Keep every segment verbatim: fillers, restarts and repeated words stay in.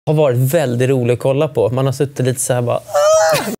har varit väldigt roligt att kolla på. Man har suttit lite så här bara... Ah!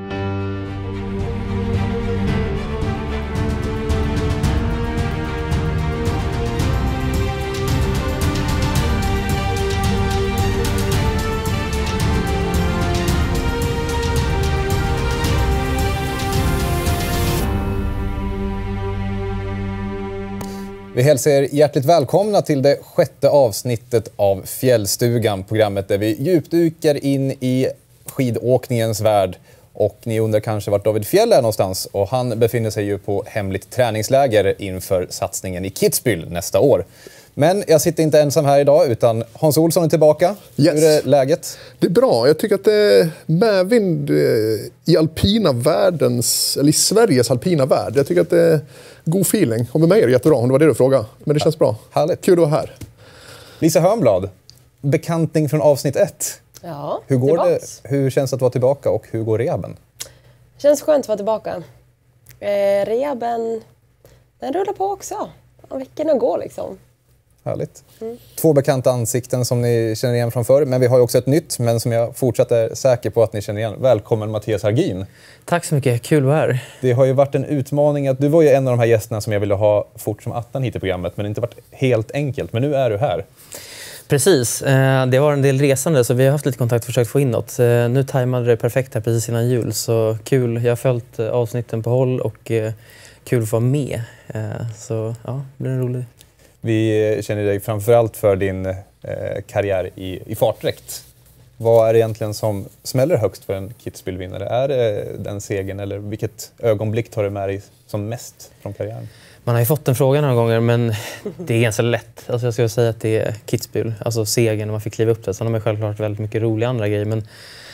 Vi hälsar er hjärtligt välkomna till det sjätte avsnittet av Fjällstugan, programmet där vi djupdykar in i skidåkningens värld. Och ni undrar kanske vart David Fjell är någonstans, och han befinner sig ju på hemligt träningsläger inför satsningen i Kitzbühel nästa år. Men jag sitter inte ensam här idag, utan Hans Olsson är tillbaka. Yes. Hur är läget? Det är bra. Jag tycker att det är medvind i alpina världens, eller i Sveriges alpina värld. Jag tycker att det är god feeling. Och med mig är det jättebra, om det var det du frågade. Men det känns bra. Härligt. Kul att vara här. Lisa Hörnblad, bekantning från avsnitt ett. Ja, hur går det, det? Hur känns det att vara tillbaka och hur går rehaben? Det känns skönt att vara tillbaka. Eh, rehaben, den rullar på också. Veckorna går liksom. Härligt. Mm. Två bekanta ansikten som ni känner igen från förr. Men vi har ju också ett nytt, men som jag fortsatt är säker på att ni känner igen. Välkommen Mattias Hargin. Tack så mycket, kul att vara här. Det har ju varit en utmaning. Att du var ju en av de här gästerna som jag ville ha fort som attan hit i programmet. Men det har inte varit helt enkelt. Men nu är du här. Precis, det var en del resande så vi har haft lite kontakt och försökt få in något. Nu tajmade det perfekt här precis innan jul, så kul. Jag har följt avsnitten på håll och kul att få vara med. Så ja, det blir roligt. Vi känner dig framförallt för din eh, karriär i, i fartdräkt. Vad är det egentligen som smäller högst för en Kitzbühel-vinnare? Är det den segern, eller vilket ögonblick tar du med dig som mest från karriären? Man har ju fått den frågan några gånger, men det är ganska lätt. Alltså jag skulle säga att det är Kitzbühel, alltså segern när man fick kliva upp där. Sen har man självklart väldigt mycket roliga andra grejer, men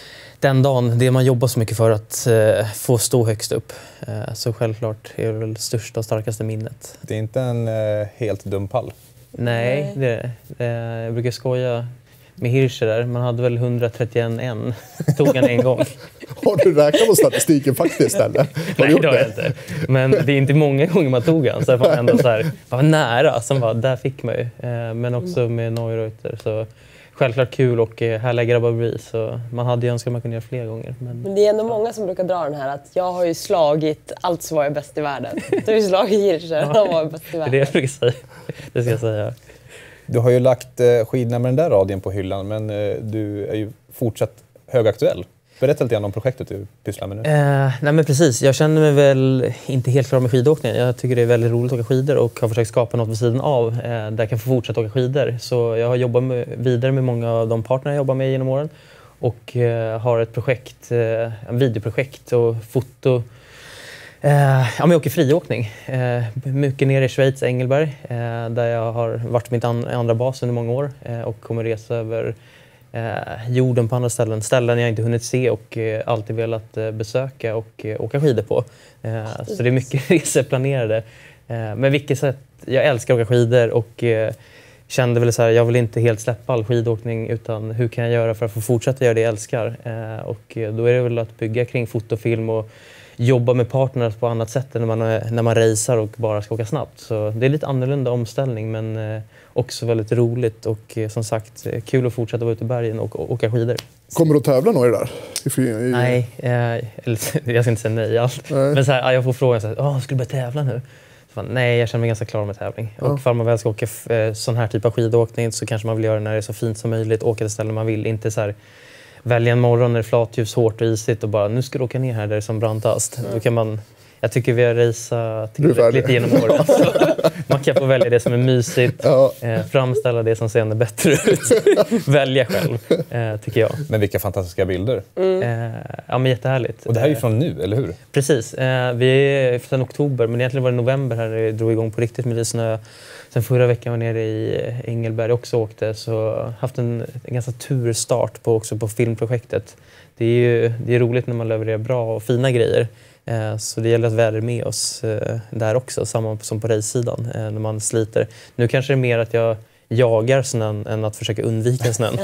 den dagen, det man jobbar så mycket för att eh, få stå högst upp. Eh, så självklart är det väl det största och starkaste minnet. Det är inte en eh, helt dum pall. Nej, det är det. Eh, jag brukar skoja med Hirscher där. Man hade väl hundratrettioen en. Tog han en gång. Har du räknat på statistiken faktiskt, eller? Nej, det har jag inte. Men det är inte många gånger man tog han. Så jag var ändå så här, var nära. Sen bara, där fick man ju. Eh, men också med Neureuter. Så självklart kul, och här lägger grabbar bredvid, så man hade ju önskat att man kunde göra fler gånger. Men... men det är ändå många som brukar dra den här att jag har ju slagit allt som var jag bäst i världen. Du har ju slagit Hirscher, han var bäst i världen. Det är det jag brukar säga. Det ska jag säga. Du har ju lagt skidorna med den där radien på hyllan, men du är ju fortsatt högaktuell. Berätta lite grann om projektet du pysslar med nu. Eh, nej men precis, jag känner mig väl inte helt klar med skidåkningen. Jag tycker det är väldigt roligt att åka skidor och har försökt skapa något vid sidan av eh, där jag kan få fortsätta åka skidor. Så jag har jobbat med, vidare med många av de partner jag jobbar med genom åren. Och eh, har ett projekt, eh, en videoprojekt och foto. Eh, ja, men jag åker friåkning. Eh, mycket ner i Schweiz, Engelberg, eh, där jag har varit mitt an- andra bas under många år eh, och kommer resa över Eh, jorden på andra ställen, ställen jag inte hunnit se och eh, alltid velat eh, besöka och eh, åka skidor på. Eh, så det är mycket resor planerade. Eh, men vilket sätt, jag älskar att åka skidor och eh, kände väl så här, jag vill inte helt släppa all skidåkning, utan hur kan jag göra för att få fortsätta göra det jag älskar? Eh, och eh, då är det väl att bygga kring fotofilm och jobba med partners på annat sätt än när man, när man racear och bara ska åka snabbt. Så det är lite annorlunda omställning, men eh, också väldigt roligt och eh, som sagt kul att fortsätta vara ute i bergen och, och åka skidor. Kommer du att tävla några där? I, i... Nej, eh, eller, jag ska inte säga nej allt. Nej. Men så här, jag får frågan så här, åh, ska du börja tävla nu? Så, nej, jag känner mig ganska klar med tävling. Ja. Och ifall man väl ska åka eh, sån här typ av skidåkning så kanske man vill göra det när det är så fint som möjligt, åka till ställen man vill, inte så här välja en morgon när det är flatljus, hårt och isigt och bara nu ska du åka ner här där det är som brantast. Mm. Då kan man, jag tycker vi har raceat tillräckligt genom åren. Man kan få välja det som är mysigt, ja. eh, framställa det som ser ännu bättre ut. Välja själv, eh, tycker jag. Men vilka fantastiska bilder. Mm. Eh, ja, men jättehärligt. Och det här är ju från nu, eller hur? Precis. Eh, vi är sedan oktober, men egentligen var det november här det drog igång på riktigt med lite snö. Sen förra veckan var nere i Engelberg också åkte, så haft en, en ganska turstart på, också på filmprojektet. Det är ju det är roligt när man levererar bra och fina grejer. Eh, så det gäller att vädra med oss eh, där också, samma som på race-sidan eh, när man sliter. Nu kanske det är mer att jag jagar snön än att försöka undvika snön.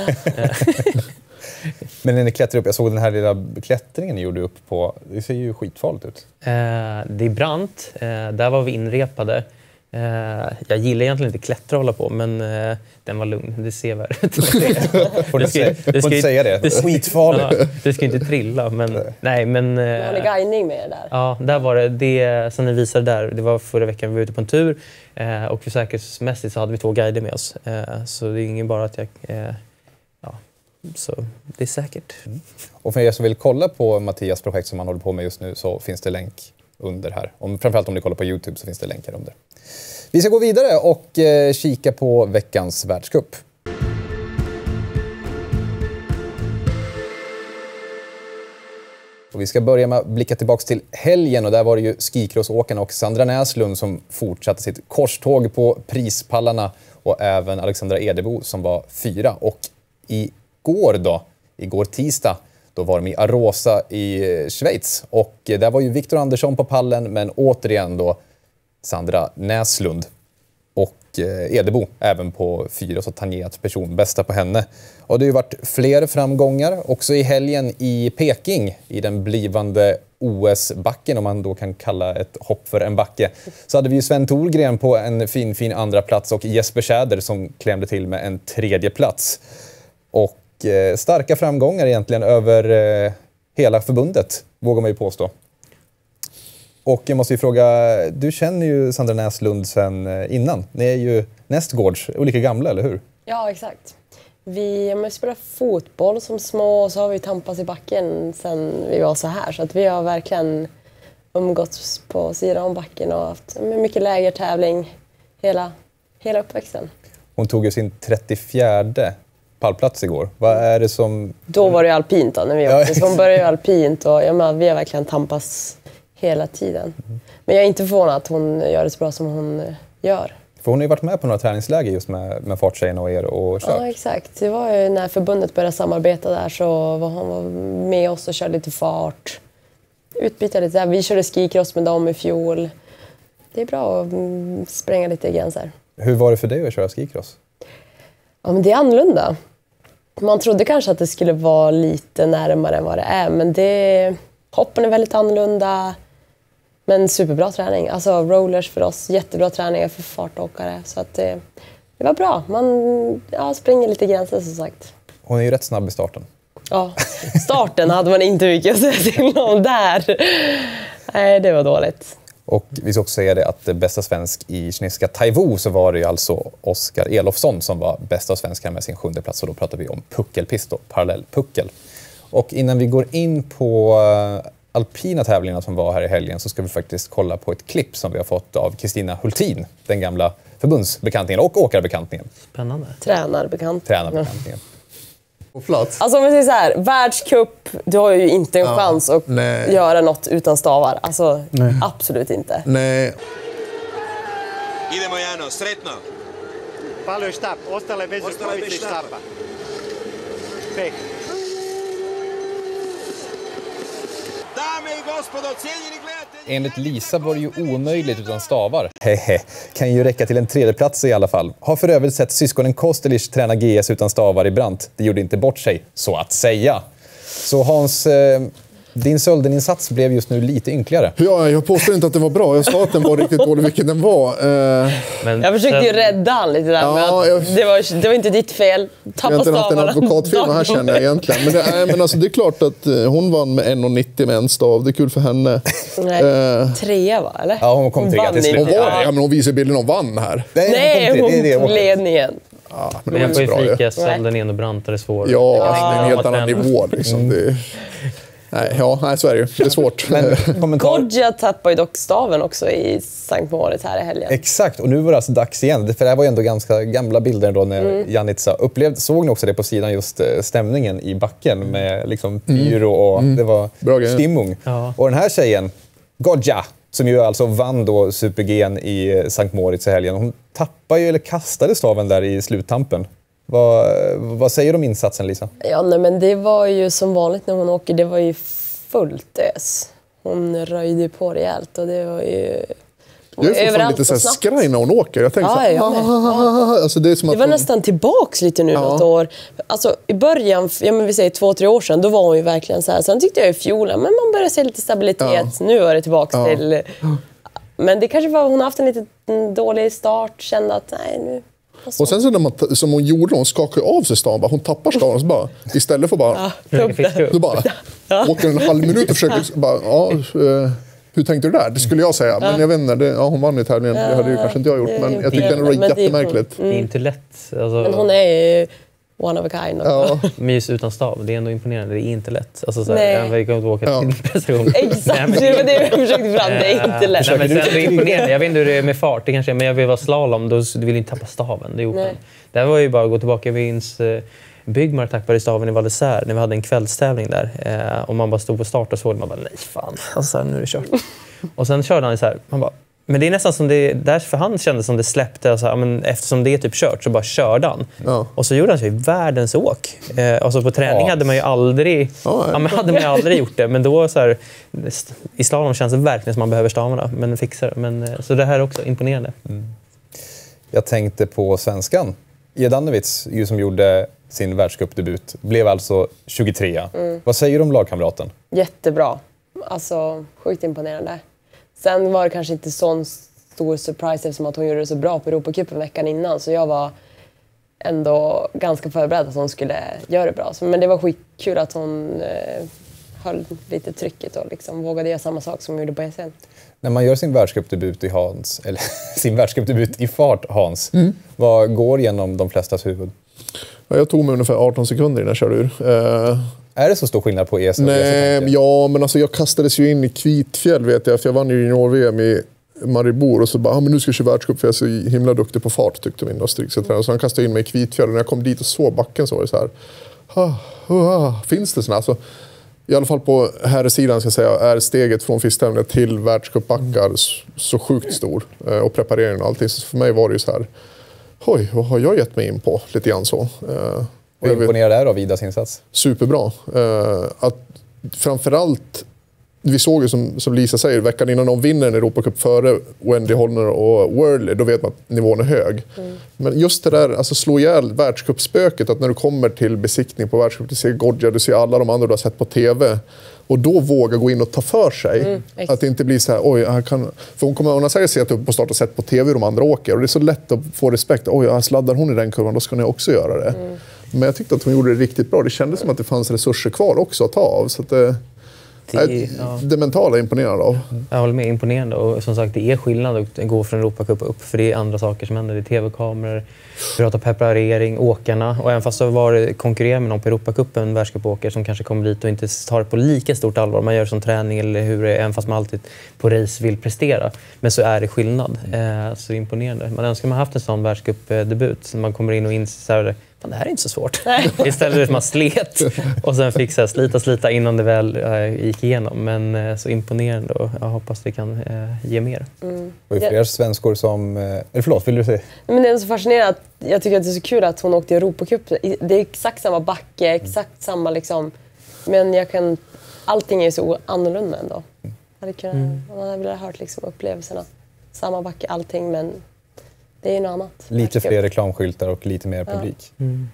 Men när ni klättrar upp, jag såg den här lilla klättringen ni gjorde upp på, det ser ju skitfarligt ut. Eh, det är brant, eh, där var vi inrepade. Eh, jag gillar egentligen inte klättra och hålla på, men eh, den var lugn. Det ser väl ut. Får du säga det? Får inte säga det? Det ska, skitfarligt. Ja, det ska inte trilla, men nej, men... Eh, Har ni guidning med er där? Ja, där var det. Det som ni visade där, det var förra veckan vi var ute på en tur. Eh, och för säkerhetsmässigt så hade vi två guider med oss. Eh, så det är ingen bara att jag... Eh, ja, så det är säkert. Mm. Och för er som vill kolla på Mattias projekt som han håller på med just nu så finns det länk under här. Om, framförallt om ni kollar på YouTube så finns det länkar under. Vi ska gå vidare och eh, kika på veckans världscup. Och vi ska börja med att blicka tillbaka till helgen och där var det ju skikrossåkarna och Sandra Näslund som fortsatte sitt korståg på prispallarna och även Alexandra Edebo som var fyra. Och igår då, igår tisdag, då var de i Arosa i Schweiz och där var ju Viktor Andersson på pallen men återigen då Sandra Näslund och Edebo även på fyra, så tangerat personbästa på henne. Och det har ju varit fler framgångar också i helgen i Peking i den blivande O S-backen, om man då kan kalla ett hopp för en backe. Så hade vi ju Sven Thorgren på en fin, fin andra plats och Jesper Tjäder som klämde till med en tredje plats. Och eh, starka framgångar egentligen över eh, hela förbundet, vågar man ju påstå. Och jag måste ju fråga, du känner ju Sandra Näslund sen innan. Ni är ju nästgårds, olika gamla, eller hur? Ja, exakt. Vi har spelat fotboll som små och så har vi tampats i backen sen vi var så här. Så att vi har verkligen umgåtts på sidan om backen och haft mycket lägertävling hela, hela uppväxten. Hon tog ju sin trettiofjärde pallplats igår. Vad är det som... Då var det alpint då, när vi åkte. Så hon började ju alpint och ja, men, vi har verkligen tampats hela tiden. Men jag är inte förvånad att hon gör det så bra som hon gör. För hon har ju varit med på några träningsläger just med, med farttjejerna och er och kört. Ja, exakt. Det var ju när förbundet började samarbeta där så var hon med oss och körde lite fart. Utbyta lite där. Vi körde skikross med dem i fjol. Det är bra att spränga lite gränser. Hur var det för dig att köra skikross? Ja, men det är annorlunda. Man trodde kanske att det skulle vara lite närmare än vad det är, men det... hoppen är väldigt annorlunda. Men superbra träning. Alltså rollers för oss, jättebra träningar för fartåkare. Så att det, det var bra. Man ja, springer lite gränser som sagt. Hon är ju rätt snabb i starten. Ja, starten hade man inte mycket att säga till om där. Nej, det var dåligt. Och vi ska också säga det att bästa svensk i kinesiska Taiwo så var det ju alltså Oskar Elofsson som var bästa svensk med sin sjunde plats. Och då pratar vi om puckelpist då, parallellpuckel. Och innan vi går in på alpina tävlingarna som var här i helgen så ska vi faktiskt kolla på ett klipp som vi har fått av Kristina Hultin, den gamla förbundsbekantningen och åkarbekantningen. Spännande. Tränarbekant. Tränarbekantningen. På plats. Alltså om vi säger så här, världscup, du har ju inte en Ja, chans att nej. göra något utan stavar. Alltså absolut inte. Nej. Idemo Jano, sretno. Palio štap, ostale bez rukavice i štapa. Peh. Dame i gospodo, cijenjeni gledatelji. Enligt Lisa var det ju omöjligt utan stavar. Hehe, kan ju räcka till en tredje plats i alla fall. Har för övrigt sett syskonen Kostelic träna G S utan stavar i Brant. Det gjorde inte bort sig, så att säga. Så Hans, eh, din Söldeninsats blev just nu lite ynkligare. Ja, jag påstår inte att den var bra. Jag sa att den var riktigt dålig, vilken den var. Eh, Men Jag försökte ju sen- rädda han lite där Ja, med att jag- det, var, det var inte ditt fel. jag Tappa har inte haft en stavarna. advokatfirma här känner jag egentligen. Men det, är, men alltså, det är klart att eh, hon vann med en komma nittio med en stav. Det är kul för henne. Nej, Eh, trea va, eller? Ja, hon kom trea vann till slut. Hon inte. var det, ja, men hon visade bilden och vann här. Nej, kom hon till- det är det tog jag- ledningen. Ja, men Men det jag var får inte ju så bra ju. flika, Sölden en och Brantare svår. Ja, Jag alltså, det är en tänkte helt att annan tränaren- nivå. Liksom. Det, nej, ja, nej, så är det ju. Det är svårt. Men kommentar... Kodja tappade ju dock staven också i Sankt Moritz här i helgen. Exakt, och nu var det alltså dags igen. För det här var ju ändå ganska gamla bilder då när Mm. Janitza upplevde. Såg ni också det på sidan, just eh, stämningen i backen med liksom pyro och det var Bra grejer. stimmung. Ja. Och den här tjejen, Godja, som ju alltså vann då Super-G i Sankt Moritz i helgen. Hon tappade ju, eller kastade staven där i sluttampen. Vad, vad säger du om insatsen, Lisa? Ja, nej, men det var ju som vanligt när hon åker, det var ju fullt ös. Hon röjde ju på rejält och det var ju... Jag är fortfarande överallt lite så här och snabbt. skraj när hon åker. Jag tänkte Ja, så här, jag med. alltså, det är som att Det var hon, nästan tillbaks lite nu Ja. något år. Alltså i början, ja men vi säger två, tre år sedan, då var hon ju verkligen så här. Sen tyckte jag i fjol, men man börjar se lite stabilitet. Nu är det tillbaks Ja. till Men det kanske var hon har haft en lite dålig start, kände att nej nu. Och sen så när man, som hon gjorde, hon skakade av sig staven, hon tappar staven så bara, istället för bara, Ja, då bara, Ja. åker en halv minut och försöker, bara, ja, eh, hur tänkte du där? Det skulle jag säga, men jag vet inte, det, ja, hon vann i tävlingen, det hade ju kanske inte jag gjort, men jag tyckte ändå det var jättemärkligt. Det är inte lätt. Alltså, Men hon är ju one of a kind. Ja. Men just utan stav, det är ändå imponerande. Det är inte lätt. Alltså, så Nej. här, jag kan inte åka Ja. till prestation. Exakt, det var det jag försökte fram. Det är inte lätt. Nej, men sen är det imponerande. Jag vet inte hur det är med fart, det kanske är, men jag vill vara slalom, då du vill inte tappa staven. Det är ofint. Det här var ju bara att gå tillbaka. Vi minns eh, Byggmar tappade staven i Val d'Isère när vi hade en kvällstävling där. Eh, och man bara stod på start och såg, man bara nej fan, alltså, nu är det kört. Och sen körde han så här, man bara, men det är nästan som det, där för han kändes som det släppte, alltså, ja, men eftersom det är typ kört så bara körde han. Ja. Och så gjorde han sig världens åk. Eh, alltså på träning Ja. hade man ju aldrig, Ja, ja, men hade man ju aldrig gjort det. Men då så här, i slalom känns det verkligen som man behöver stavarna, men fixar det. Men, eh, så det här är också imponerande. Mm. Jag tänkte på svenskan. Jedanowicz, ju som gjorde sin världscupdebut, blev alltså tjugotre. Mm. Vad säger du om lagkamraten? Jättebra. Alltså, sjukt imponerande. Sen var det kanske inte sån stor surprise eftersom att hon gjorde det så bra på Europacupen veckan innan. Så jag var ändå ganska förberedd att hon skulle göra det bra. Men det var skitkul att hon eh, höll lite trycket och liksom vågade göra samma sak som hon gjorde på S M. När man gör sin världscupdebut i Hans, eller sin världscupdebut i fart, Hans, mm. vad går genom de flestas huvud? Ja, jag tog mig ungefär arton sekunder innan jag körde ur. Uh, är det så stor skillnad på E C och nej, E C? ja, men alltså jag kastades ju in i Kvitfjäll vet jag, för jag vann ju junior-V M i Maribor och så bara, ah, men nu ska jag köra världscup för jag är så himla duktig på fart, tyckte min stryktränare. Så han kastade in mig i Kvitfjäll och när jag kom dit och såg backen så var det så här, ah, ah, finns det såna? Alltså, i alla fall på här sidan ska jag säga, är steget från fisstävlingar till världscupbackar så sjukt stor. Och prepareringen och allting. Så för mig var det ju så här, oj, vad har jag gett mig in på? Lite grann så. Och imponerad är av Idas insats? Superbra. Att framförallt, vi såg ju som, som Lisa säger, veckan innan de vinner en Europacup före Wendy Holner och Worley, då vet man att nivån är hög. Mm. Men just det där, alltså slå ihjäl världscupspöket, att när du kommer till besiktning på världscup, du ser Godja, du ser alla de andra du har sett på tv, och då våga gå in och ta för sig. Mm, att det inte blir så här, oj, jag kan... För hon kommer hon har säkert sett upp på start och sett på tv hur de andra åker, och det är så lätt att få respekt. Oj, jag sladdar hon i den kurvan, då ska ni också göra det. Mm. Men jag tyckte att hon gjorde det riktigt bra. Det kändes som att det fanns resurser kvar också att ta av. Så att det... Det, ja. det mentala är imponerande av. Jag håller med, imponerande. Och som sagt, det är skillnad att gå från Europacup upp. För det är andra saker som händer. Det är tv-kameror, preparering, åkarna. Och även fast det var konkurrerar med någon på Europacupen, världscupåkare som kanske kommer dit och inte tar det på lika stort allvar. Man gör som träning eller hur det är, även fast man alltid på race vill prestera. Men så är det skillnad. Eh, så det är imponerande. Man önskar man haft en sån världscupdebut. Man kommer in och inser det här är inte så svårt. Istället för att man slet och sen fick så här, slita, slita innan det väl äh, gick igenom. Men äh, så imponerande och jag hoppas det kan äh, ge mer. Mm. Och det är fler svenskor som... Äh, eller förlåt, vill du säga? Men det är så fascinerande att jag tycker att det är så kul att hon åkte i Europacup. Det är exakt samma backe, exakt samma liksom... Men jag kan... Allting är så annorlunda ändå. Jag hade kunnat, mm. Man hade velat hört liksom upplevelserna. Samma backe, allting, men... Det är ju något annat. Lite fler reklamskyltar och lite mer publik. Ja. Mm.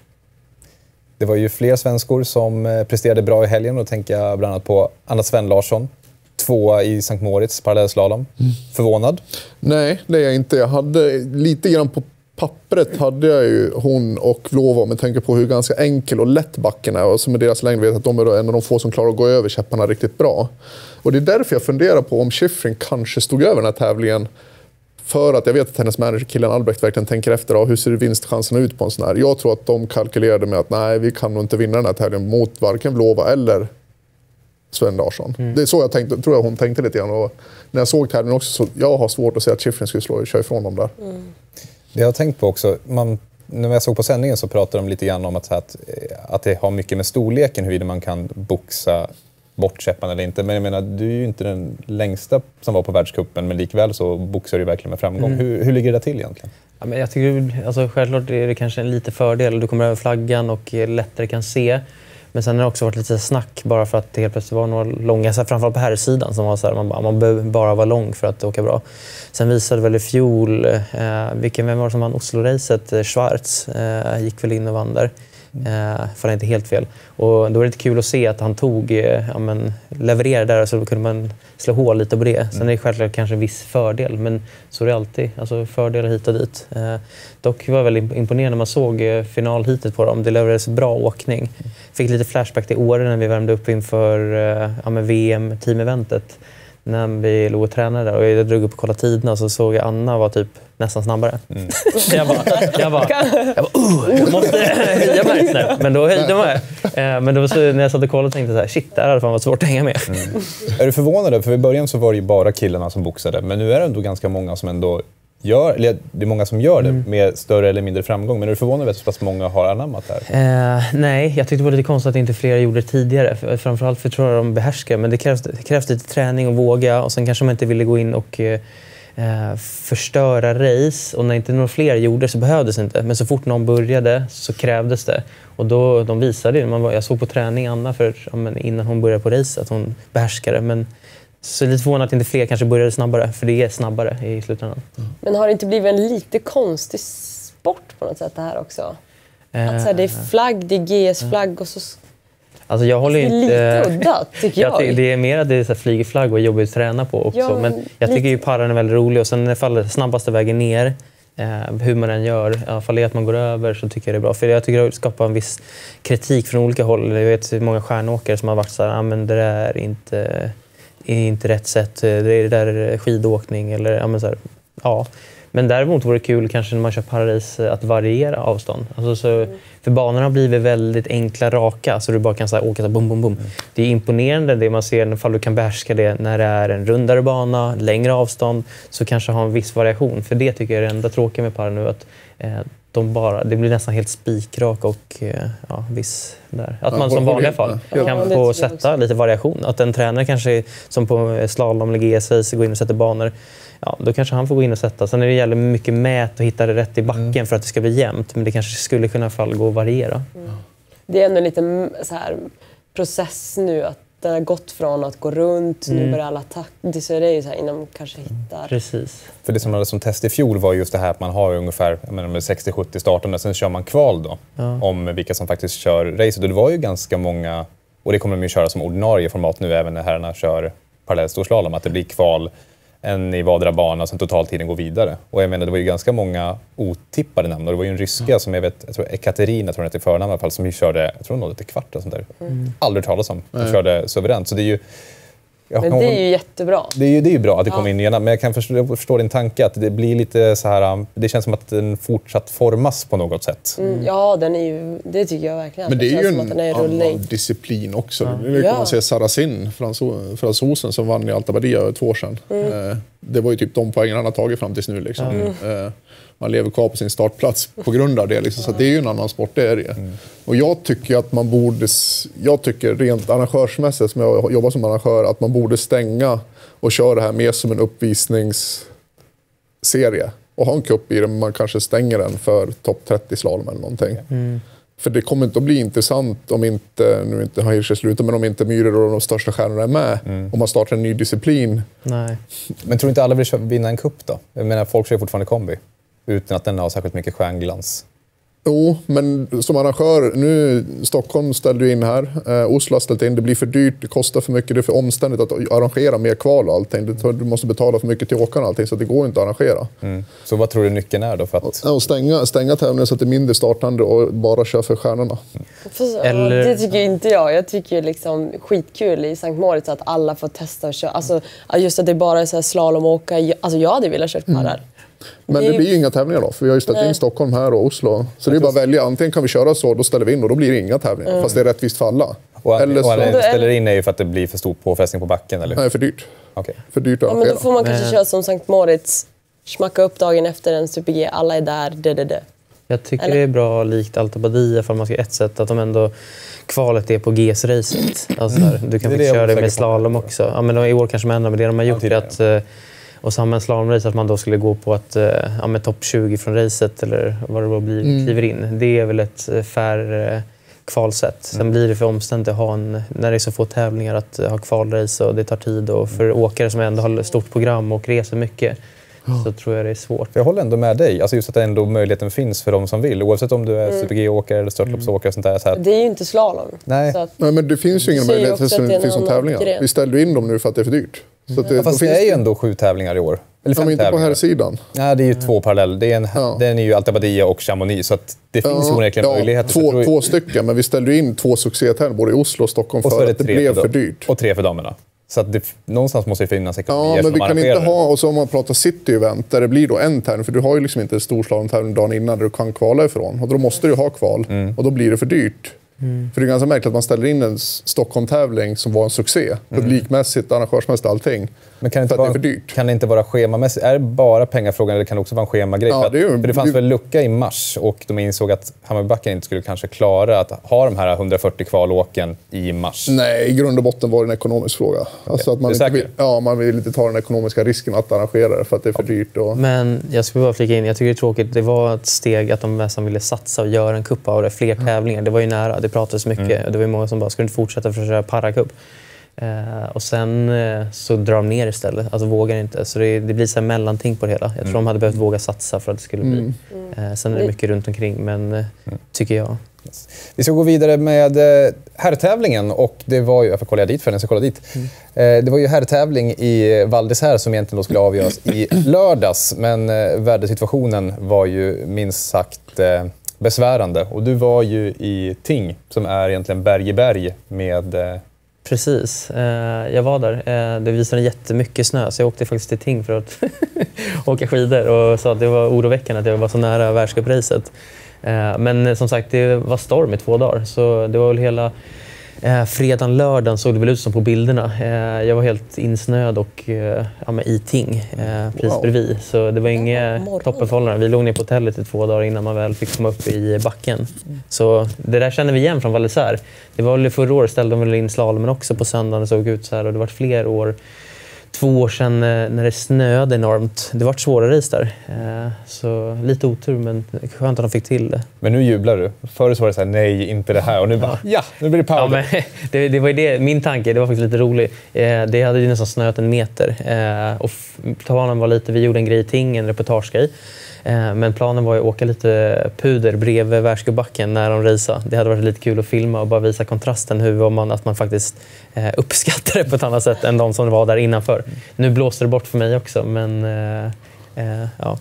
Det var ju fler svenskor som presterade bra i helgen. Och tänker jag bland annat på Anna Sven Larsson. Tvåa i Sankt Moritz, parallellslalom. Mm. Förvånad? Nej, det är jag inte. Jag hade lite grann på pappret hade jag ju hon och Vlova, men tänker på hur ganska enkel och lätt backen är. Och som med deras längd vet att de är en av de få som klarar att gå över käpparna riktigt bra. Och det är därför jag funderar på om Schifrin kanske stod över den här tävlingen. För att jag vet att hennes manager, killen Albrecht, verkligen tänker efter då, hur ser vinstchanserna ut på en sån här. Jag tror att de kalkylerade med att nej, vi kan nog inte vinna den här tävlingen mot varken Vlova eller Sven Larsson. Mm. Det är så jag tänkte, tror jag hon tänkte lite grann. Och när jag såg tävlingen också så jag har svårt att säga att Schifrin skulle slå, köra ifrån dem där. Mm. Det jag har tänkt på också, man, när jag såg på sändningen så pratade de lite grann om att, att, att det har mycket med storleken huruvida man kan boxa bort käppan eller inte. Men jag menar, du är ju inte den längsta som var på världscupen, men likväl så boxar du verkligen med framgång. Mm. Hur, hur ligger det till egentligen? Ja, men jag tycker, alltså, självklart är det kanske en lite fördel. Du kommer över flaggan och lättare kan se. Men sen har det också varit lite snack bara för att det helt plötsligt var några långa, så här, framförallt på här sidan som var så här, man, man behöver bara vara lång för att åka bra. Sen visade väl i fjol, eh, vilken, vem var det som vann Oslo-racet? Schwarz eh, gick väl in och vann där. Mm. Eh, för det är inte helt fel. Och då är det lite kul att se att han tog, eh, ja, men, levererade där, så då kunde man slå hål lite på det. Sen mm. är det självklart kanske en viss fördel, men så är det alltid. Alltså fördelar hit och dit. Eh, dock var det väldigt imponerande när man såg eh, finalhitet på dem. Det levererades bra åkning. Mm. Fick lite flashback till åren när vi värmde upp inför eh, ja, men V M-teameventet. När vi låg och tränade där och jag drog upp och kollade tiderna, så såg jag Anna var typ nästan snabbare. Mm. jag bara, jag bara, jag bara oh, jag måste höja mig snäpp. Men då höjde man. Eh, men då så, när jag satt och kollade tänkte jag så här, shit, det här hade fan varit svårt att hänga med. Mm. Är du förvånad? För i början så var det ju bara killarna som boxade, men nu är det ändå ganska många som ändå gör, eller det är många som gör det mm. med större eller mindre framgång. Men är du förvånad över att så pass många har anammat det här? Eh, nej, jag tyckte det var lite konstigt att inte fler gjorde det tidigare. Framförallt för tror jag de behärskar, men det krävs, det krävs lite träning och våga. Och sen kanske man inte ville gå in och eh, förstöra race. Och när inte några fler gjorde så behövdes det inte. Men så fort någon började så krävdes det. Och då, de visade det. Man var, jag såg på träning Anna för, ja, men innan hon började på race att hon behärskade. Men så lite förvånad att inte fler kanske började snabbare, för det är snabbare i slutändan. Mm. Men har det inte blivit en lite konstig sport på något sätt det här också? Eh, att så här, det är flagg, det är G S-flagg och så... Alltså jag håller det är inte... lite udda, tycker jag. jag. Det är mer att det är så här flyger flagg och är jobbigt att träna på också. Ja, men jag tycker lite... ju parren är väldigt rolig och sen i fall snabbaste vägen ner, eh, hur man än gör, i alla fall är att man går över, så tycker jag det är bra. För jag tycker det skapar en viss kritik från olika håll. Jag vet många stjärnåkare som har varit så här, ah, men det där är inte... är inte rätt sätt, det är det där skidåkning eller ja men så här, ja. Men däremot vore det kul kanske när man kör paradis att variera avstånd. Alltså så, mm. för banorna har blivit väldigt enkla, raka, så du bara kan så här, åka så här, bum bum bum. Mm. Det är imponerande det man ser, ifall du kan behärska det när det är en rundare bana, längre avstånd, så kanske ha en viss variation. För det tycker jag är det enda tråkiga med para nu, att eh, de bara, det blir nästan helt spikrak och eh, ja, viss där. Att man ja, som vanliga fall kan ja, få sätta lite variation. Att en tränare kanske som på slalom eller G S går in och sätter banor, ja, då kanske han får gå in och sätta. Sen är det gäller mycket mät och hitta det rätt i backen mm. för att det ska bli jämnt. Men det kanske skulle kunna fall gå att variera. Mm. Det är ändå lite så här process nu att den har gått från att gå runt, mm. nu börjar alla takter, så är det ju så här innan man kanske hittar. Precis. För det som hade som test i fjol var just det här att man har ungefär jag menar, sextio sjuttio startande, sen kör man kval då ja. om vilka som faktiskt kör racet. Och det var ju ganska många, och det kommer de ju köra som ordinarie format nu även när herrarna kör parallell storslalom, att det blir kval en i vardera bana och sen totaltiden går vidare. Och jag menar, det var ju ganska många otippade namn. Och det var ju en ryska ja. som jag vet, jag tror Ekaterina tror jag heter i förnamn i alla fall, som ju körde, jag tror hon nådde till kvart och sånt där. Mm. Aldrig talas om. Hon körde suveränt. Så det är ju... Ja, men det är ju jättebra. Det är ju, det är ju bra att det ja. kommer in igen. Men jag kan förstå, jag förstå din tanke att det blir lite så här... Det känns som att den fortsatt formas på något sätt. Mm. Ja, den är ju, det tycker jag verkligen. Men det, det är ju en är annan disciplin också. Ja. Nu kan man se Sarrazin, fransosen som vann i Alta Badia två år sedan. Mm. Det var ju typ de poängen han har tagit fram tills nu. Liksom. Mm. Man lever kvar på sin startplats på grund av det. Liksom. Så det är ju en annan sport, det är det. Mm. Och jag tycker att man borde, jag tycker rent arrangörsmässigt, som jag jobbar som arrangör, att man borde stänga och köra det här mer som en uppvisningsserie. Och ha en cup i den, man kanske stänger den för topp trettio slalom eller någonting. Mm. För det kommer inte att bli intressant om inte, nu inte har Hirscher slutat, men om inte Myhre och de största stjärnorna är med. Mm. Om man startar en ny disciplin. Nej. Men tror inte alla vill vinna en cup då? Jag menar, folk kör fortfarande kombi. Utan att den har särskilt mycket stjärnglans. Jo, men som arrangör, nu Stockholm ställde ju in här. Eh, Oslo har ställt in, det blir för dyrt, det kostar för mycket, det är för omständigt att arrangera mer kval och allting. Du måste betala för mycket till åkarna och allting, så det går inte att arrangera. Mm. Så vad tror du nyckeln är då? För att... ja, stänga, stänga tävlingen så att det är mindre startande och bara köra för stjärnorna. Mm. För, Eller... Det tycker inte jag. Jag tycker liksom skitkul i Sankt Moritz att alla får testa och köra. Alltså, just att det bara är så här slalom och åka. Alltså jag hade velat köra parar. Mm. Men det blir ju inga tävlingar då, för vi har ju ställt in Stockholm här och Oslo. Så det är bara att välja, antingen kan vi köra så, då ställer vi in och då blir det inga tävlingar. Mm. Fast det är rättvist för alla. Och, eller så... och alla ställer in är ju för att det blir för stor påfrestning på backen, eller? Nej, för dyrt. Okay. För dyrt att ja, men då får man kanske mm. köra som Sankt Moritz, smacka upp dagen efter en Super-G, alla är där, det, det, det. Jag tycker eller? det är bra likt Alta Badia, för man ska ett sätt att de ändå kvalet är på G S-racet. Alltså där, du kan faktiskt köra det med slalom också. Ja, men i år kanske man ändrar med det de har gjort är att och samma en slalomrace att man då skulle gå på att ja, med topp tjugo från racet eller vad det då blir, mm. kliver in. Det är väl ett fair eh, kvalsätt. Sen mm. blir det för omständigt att ha en, när det är så få tävlingar, att ha kvalrace och det tar tid. Och för åkare som ändå har ett stort program och reser mycket så tror jag det är svårt. Jag håller ändå med dig. Alltså just att ändå möjligheten finns för de som vill. Oavsett om du är mm. super-G-åkare eller störtloppsåkare. Sånt där, så här. Det är ju inte slalom. Nej. Så att, Nej, men det finns ju ingen möjlighet att det finns som tävlingar. Gren. Vi ställde in dem nu för att det är för dyrt. Så att det, ja, fast det är ju ändå sju tävlingar i år. Eller fem ja, men inte tävlingar. på här sidan. Nej, det är ju mm. två paralleller. Det är en, ja. Den är ju Alta Badia och Chamonix. Så att det finns ju ja, onekligen ja, möjligheter. Två, tror... två stycken, men vi ställde in två succétävlingar både i Oslo och Stockholm och för att det blev för, för dyrt. Och tre för damerna. Så att det, någonstans måste det finnas ekonomier. Ja, men vi kan inte det. ha, och så om man pratar city-event där det blir då en tävling, för du har ju liksom inte en storslalomtävling dagen innan där du kan kvala ifrån. Och då måste du ha kval, mm. och då blir det för dyrt. Mm. För det är ganska märkligt att man ställer in en Stockholm-tävling som var en succé. Mm. Publikmässigt, arrangörsmässigt, allting. Men kan det, inte vara, det är för dyrt. Kan det inte vara schemamässigt? Är det bara pengafrågan eller kan det också vara en schemagrej? Ja, för, det, är, för det fanns väl lucka i mars och de insåg att Hammarbybacken inte skulle kanske klara att ha de här hundrafyrtio kvalåken i mars. Nej, i grund och botten var det en ekonomisk fråga. Okay. Alltså att man, inte vill, ja, man vill inte ta den ekonomiska risken att arrangera det för att det är för dyrt. Och... Men jag skulle bara flika in, jag tycker det är tråkigt. Det var ett steg att de nästan ville satsa och göra en kupp av det. Fler mm. tävlingar, det var ju nära, det pratades mycket. Mm. Det var ju många som bara, ska du inte fortsätta för att köra paracup? Eh, och sen eh, så drar de ner istället, alltså vågar inte. Så det, det blir så här mellanting på det hela. Jag tror mm. de hade behövt våga satsa för att det skulle bli. Mm. Eh, sen är det mycket runt omkring, men eh, tycker jag. Yes. Vi ska gå vidare med eh, herrtävlingen och det var ju, jag får kolla dit för den, så kolla dit. Mm. Eh, det var ju herrtävling i Val d'Isère som egentligen då skulle avgöras i lördags, men eh, vädersituationen var ju minst sagt eh, besvärande. Och du var ju i Ting, som är egentligen berg i berg med... Eh... Precis, eh, jag var där. Eh, det visade jättemycket snö, så jag åkte faktiskt till Ting för att åka skidor och sa att det var oroväckande att jag var så nära världscupracet. Eh, men som sagt, det var storm i två dagar, så det var väl hela... Eh, fredagen, lördagen såg det väl ut som på bilderna. Eh, jag var helt insnöad och eh, ja, men i Ting, eh, precis wow. bredvid. Så det var inga toppenförhållanden. Vi låg ner på hotellet i två dagar innan man väl fick komma upp i backen. Mm. Så det där känner vi igen från Val d'Isère. Det var väl förra året ställde de väl in slalomen också på söndagen. Det såg ut så här, och det var fler år. Två år sedan när det snöade enormt. Det var svårare is där. Så lite otur, men skönt att de fick till det. Men nu jublar du. Förut så var det så här, nej, inte det här. Och nu bara, ja, nu blir det powder. Ja, men det, det var ju det, min tanke, det var faktiskt lite roligt. Det hade ju nästan snöat en meter. Och planen var lite, vi gjorde en grej i Ting, en reportagegrej. Men planen var ju att åka lite puder bredvid världscupbacken när de raceade. Det hade varit lite kul att filma och bara visa kontrasten, hur man, att man faktiskt uppskattar det på ett annat sätt än de som var där innanför. Nu blåser det bort för mig också, men eh, ja.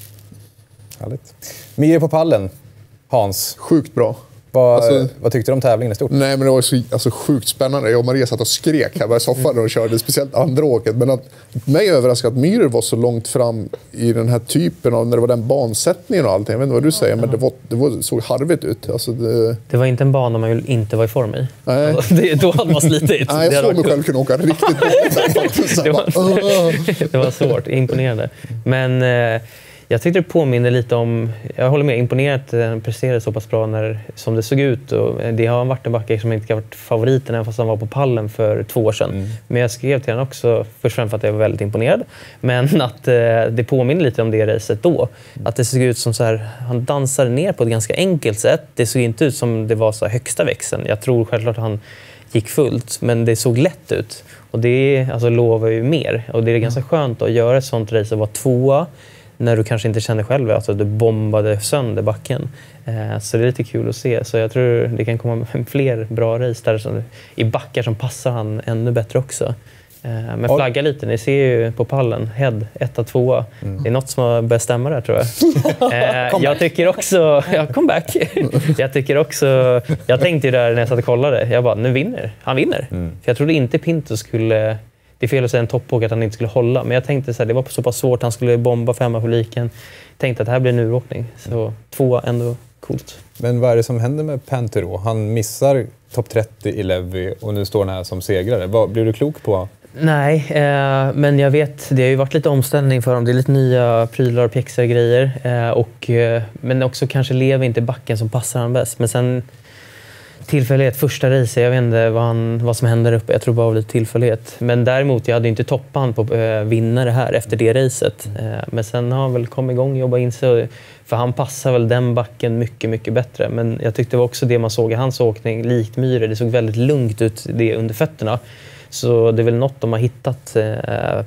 Härligt. Myre på pallen, Hans. Sjukt bra. Vad, alltså, vad tyckte du om tävlingen i stort? Nej, men det var så alltså, sjukt spännande. Jag och Maria satt och skrek här i soffan när de körde, speciellt andra åket. Men att mig överraskade att Myre var så långt fram i den här typen av, när det var den bansättningen och allting. Jag vet inte vad du säger, men det, var, det var, såg harvigt ut. Alltså, det... det var inte en bana man inte var i form i. Nej. Alltså, det, då hade man slitit. Nej, jag såg mig själv kunna åka riktigt bra. det, var, det var svårt, imponerande. Men... Eh, jag tyckte det påminner lite om, jag håller med, imponerat att den presterade så pass bra när, som det såg ut. Och det har varit en backe som inte har varit favoriten även fast han var på pallen för två år sedan. Mm. Men jag skrev till den också, först och främst för att jag var väldigt imponerad. Men att eh, det påminner lite om det racet då. Mm. Att det såg ut som så här, han dansade ner på ett ganska enkelt sätt. Det såg inte ut som det var så högsta växeln. Jag tror självklart att han gick fullt, men det såg lätt ut. Och det alltså, lovar ju mer. Och det är ganska skönt att göra ett sånt race och vara tvåa när du kanske inte känner själv att alltså, du bombade sönder backen. Eh, så det är lite kul att se. Så jag tror det kan komma fler bra race där som, i backar som passar han ännu bättre också. Eh, men flagga lite, ni ser ju på pallen, Head, etta, tvåa. Mm. Det är något som har börjat stämma där, tror jag. Eh, jag tycker också, ja, comeback. jag tycker också, jag tänkte ju där när jag satt och kollade, jag bara, nu vinner, han vinner. Mm. För jag trodde inte Pinto skulle... Det är fel att säga en toppåk att han inte skulle hålla. Men jag tänkte att det var så pass svårt. Han skulle bomba för hemmapubliken. Tänkte att det här blir en uråkning. Så två ändå coolt. Men vad är det som händer med Pantero? Han missar topp trettio i Levi och nu står han här som segrare. Vad, blir du klok på? Nej, eh, men jag vet, det har ju varit lite omställning för dem. Det är lite nya prylar och pjäxor och grejer. Eh, och, eh, men också kanske lever inte backen som passar han bäst. Men sen... Tillfällighet, första race, jag vet inte vad, han, vad som händer uppe. Jag tror bara det var lite tillfällighet. Men däremot, jag hade inte toppan på äh, vinnare här efter det racet. Äh, men sen har han väl kommit igång och jobbat in sig. För han passar väl den backen mycket, mycket bättre. Men jag tyckte det var också det man såg i hans åkning, likt Myre. Det såg väldigt lugnt ut det under fötterna. Så det är väl något de har hittat äh,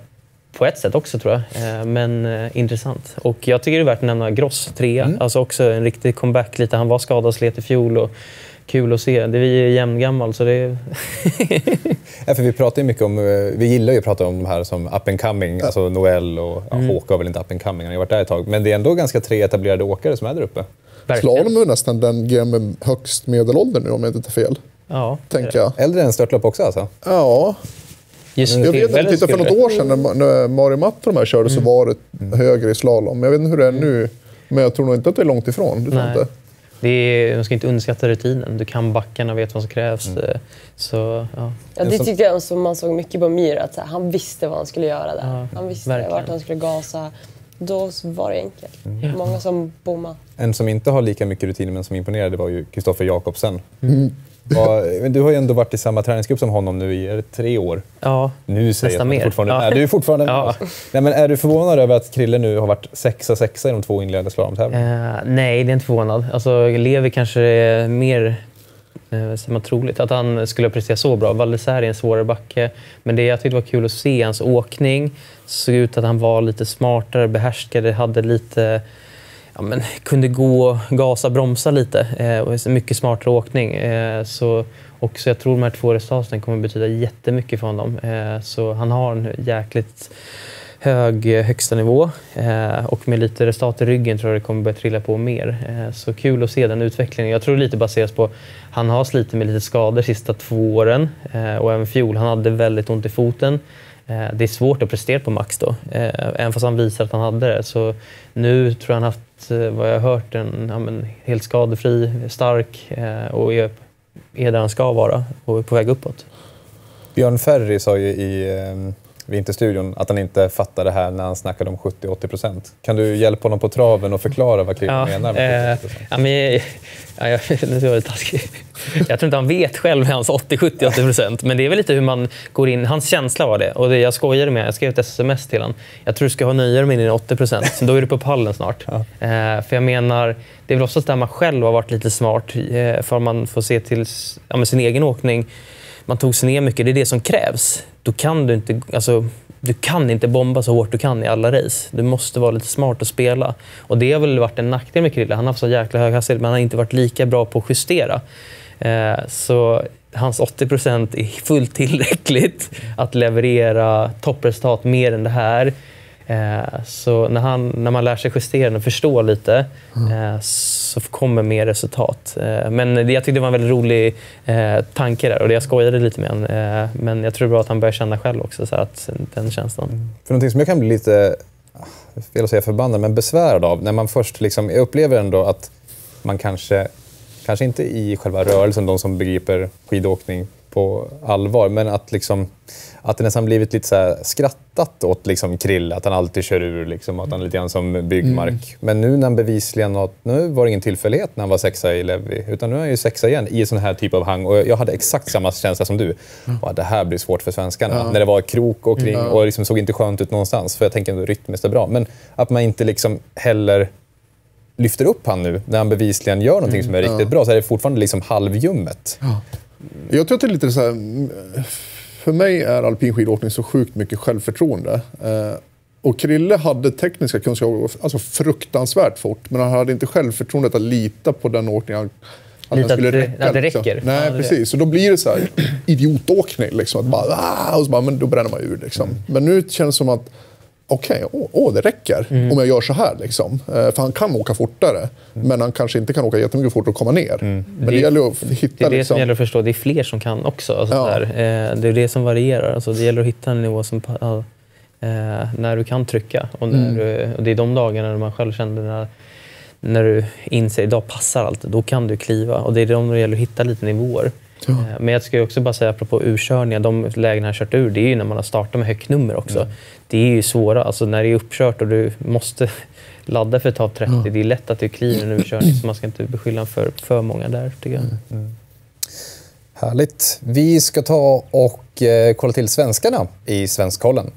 på ett sätt också tror jag, eh, men eh, intressant. Och jag tycker det är värt att nämna Gross, trea. Mm. Alltså också en riktig comeback lite. Han var skadad slet i fjol och kul att se. Det är vi jämngammal så det är... ja, för vi pratar ju mycket om, vi gillar ju att prata om de här som up and coming, ja. Alltså Noel och ja, mm. Håka var väl inte up and coming, han har varit där ett tag. Men det är ändå ganska tre etablerade åkare som är där uppe. Slalom är nästan den G M högst medelålder nu om jag inte tar fel. Ja. Tänker jag. Äldre än störtlopp också alltså? Ja. Just jag vet inte, titta för något år sedan när, när Mario Matt och de här körde mm. så var det mm. högre i slalom. Jag vet inte hur det är nu, men jag tror nog inte att det är långt ifrån. Du Nej. Inte. Det är, man ska inte underskatta rutinen. Du kan backarna och vet vad som krävs. Mm. Så, ja. Ja, det tyckte jag som man såg mycket på Myhr. Att så här, han visste vad han skulle göra där. Ja, han visste verkligen. vart han skulle gasa. Då var det enkelt. Mm. Många som bommade. En som inte har lika mycket rutin men som imponerade var ju Kristoffer Jakobsen. Mm. Du har ju ändå varit i samma träningsgrupp som honom nu i är det tre år. Ja, nu säger nästan jag mer. Fortfarande, ja. Nej, du är fortfarande ja. Nej, men är du förvånad över att Krille nu har varit sexa sexa i de två inledande slalomtävlingarna? Uh, nej, det är inte förvånad. Alltså, Levi kanske är mer uh, som man troligt att han skulle prestera så bra. Val d'Isère är en svårare backe. Men det jag tyckte var kul att se hans åkning. Såg ut att han var lite smartare, behärskade, hade lite... Ja, men, kunde gå, gasa, bromsa lite. Eh, mycket smartare åkning. Eh, så också, jag tror de här två resultaten kommer betyda jättemycket för honom. Eh, så han har en jäkligt hög högsta nivå. Eh, och med lite resultat i ryggen tror jag det kommer börja trilla på mer. Eh, så kul att se den utvecklingen. Jag tror lite baseras på han har slitit med lite skador de sista två åren. Eh, och även fjol. Han hade väldigt ont i foten. Det är svårt att prestera på max då, även fast han visar att han hade det. Så nu tror jag han haft, vad jag har hört, en ja, men, helt skadefri, stark och är, är där han ska vara och är på väg uppåt. Björn Ferry sa ju i eh, Vinterstudion att han inte fattade det här när han snackade om sjuttio till åttio procent. Kan du hjälpa honom på traven och förklara vad Krille ja, menar med sjuttio procent? Eh, ja, men, ja, jag, nu är det taskigt. Jag tror inte han vet själv hans åttio sjuttio till åttio procent. Men det är väl lite hur man går in. Hans känsla var det. Och det jag skojade med, jag skrev ett sms till honom. Jag tror du ska ha nöjare med din åttio procent. Så då är du på pallen snart. Ja. Eh, för jag menar, det är väl oftast där man själv har varit lite smart. Eh, för man får se till ja, med sin egen åkning. Man tog sig ner mycket. Det är det som krävs. Då kan du inte... Alltså, du kan inte bomba så hårt du kan i alla race. Du måste vara lite smart att spela. Och det har väl varit en nackdel med Krille. Han har haft så jäkla hög hastighet men han har inte varit lika bra på att justera. Eh, så hans åttio procent är fullt tillräckligt att leverera toppresultat mer än det här. Eh, så när, han, när man lär sig justera och förstå lite eh, så kommer mer resultat. Eh, men det, jag tyckte det var en väldigt rolig eh, tanke där och det jag skojade lite med han. Eh, men jag tror bra att han börjar känna själv också så att den känslan. Mm. För någonting som jag kan bli lite, fel att säga förbannad, men besvärad av när man först liksom, jag upplever ändå att man kanske, kanske inte i själva rörelsen, de som begriper skidåkning på allvar, men att liksom att det nästan blivit lite så här skrattat åt liksom Krille, att han alltid kör ur liksom, att han är lite grann som byggmark. Mm. Men nu när han bevisligen har, nu var det ingen tillfällighet när han var sexa i Levi, utan nu är han ju sexa igen i sån här typ av hang och jag hade exakt samma känsla som du. Mm. Och det här blir svårt för svenskarna. Ja. När det var krok och kring mm. och liksom såg inte skönt ut någonstans, för jag tänker ändå rytmiskt är bra, men att man inte liksom heller lyfter upp han nu när han bevisligen gör någonting mm. som är riktigt ja. bra, så är det fortfarande liksom halvjummet. Ja. Jag tror att det är lite så här, för mig är alpin skidåkning så sjukt mycket självförtroende. Eh, och Krille hade tekniska kunskaper, alltså fruktansvärt fort, men han hade inte självförtroendet att lita på den åkningen. Att lita skulle att det, räcka, att det räcker. Liksom. Nej, ja, precis. Så då blir det så här idiotåkning liksom. Att bara, ah, och så bara, men då bränner man ur liksom. Mm. Men nu känns det som att okej, okay, åh, åh, det räcker mm. om jag gör så här. Liksom. För han kan åka fortare, mm. men han kanske inte kan åka jättemycket fortare och komma ner. Mm. Men det, det gäller att hitta... Det är det liksom... som gäller att förstå. Det är fler som kan också. Alltså ja. där. Det är det som varierar. Alltså det gäller att hitta en nivå som, äh, när du kan trycka. Och, när mm. du, och det är de dagarna när man själv känner när, när du inser idag passar allt. Då kan du kliva. Och det är de när det gäller att hitta lite nivåer. Ja. Men jag ska också bara säga apropå urkörningar, de lägen jag kört ur, det är ju när man har startat med högt nummer också. Mm. Det är ju svåra, alltså när det är uppkört och du måste ladda för topp trettio, ja. Det är lätt att du kliver en urkörning så man ska inte beskylla för för många där tycker jag. Mm. Mm. Härligt. Vi ska ta och eh, kolla till svenskarna i Svenskkollen.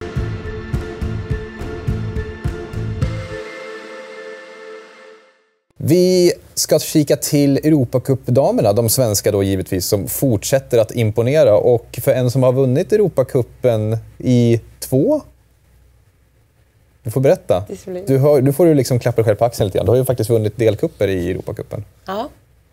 Vi ska kika till Europacup-damerna, de svenska då givetvis, som fortsätter att imponera. Och för en som har vunnit Europacupen i två Du får berätta. Du, har, du får ju liksom klappa dig själv på axeln lite grann. Du har ju faktiskt vunnit delkupper i Europacupen. Ja,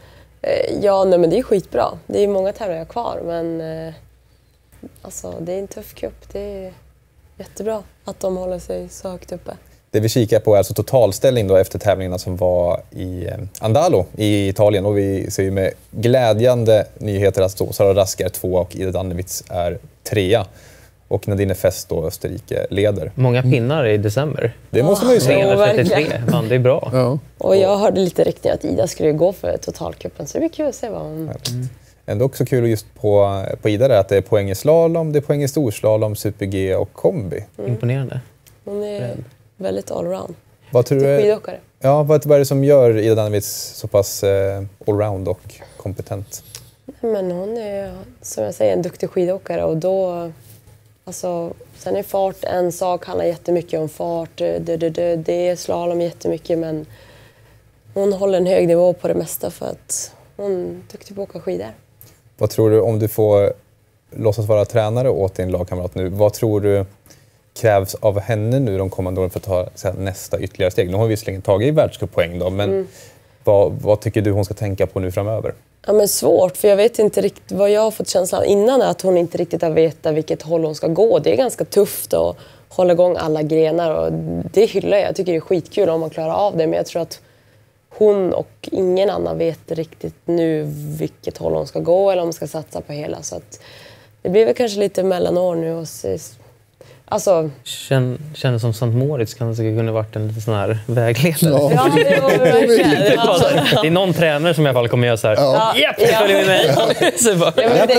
ja nej, men det är skitbra. Det är många tävlingar kvar, men alltså, det är en tuff cup. Det är jättebra att de håller sig så högt uppe. Det vi kikar på är alltså totalställning då efter tävlingarna som var i Andalo i Italien. Och vi ser ju med glädjande nyheter att då Sara Rask är två och Ida Dannewitz är trea. Och Nadine Fest då Österrike leder. Många pinnar i december. Det måste man ju säga. trehundratrettiotre, man, det är bra. Ja. Och jag hörde lite riktning att Ida skulle gå för totalcupen, så det blir kul att se vad hon... Mm. Ändå också kul just på, på Ida där att det är poäng i slalom, det är poäng i storslalom, super-G och kombi. Mm. Imponerande. Hon är väldigt allround. Vad tror du? Skidåkare. Ja, vad är det som gör Ida Dannewitz så pass eh, allround och kompetent? Men hon är, som jag säger, en duktig skidåkare och då... Alltså, sen är fart en sak, handlar jättemycket om fart, det, det, det, det är slalom jättemycket, men hon håller en hög nivå på det mesta för att hon är duktig på att åka skidor. Vad tror du, om du får låtsas vara tränare åt din lagkamrat nu, vad tror du krävs av henne nu de kommande åren för att ta så här, nästa ytterligare steg? Nu har vi visserligen tagit världscuppoäng då, men mm. vad, vad tycker du hon ska tänka på nu framöver? Ja, men svårt, för jag vet inte riktigt vad jag har fått känslan innan är att hon inte riktigt har vetat vilket håll hon ska gå. Det är ganska tufft att hålla igång alla grenar och det hyllar jag. Jag tycker det är skitkul om man klarar av det, men jag tror att hon och ingen annan vet riktigt nu vilket håll hon ska gå eller om hon ska satsa på hela. Så att det blir väl kanske lite mellanår nu och ses. Alltså... Känn, kändes som Sankt Moritz kanske kunde varit en liten sån här vägledare. Ja, ja det var verkligen. Det är någon tränare som i alla fall kommer göra så här. Ja, japp, ja. Följer med mig. Så, bara, ja, men det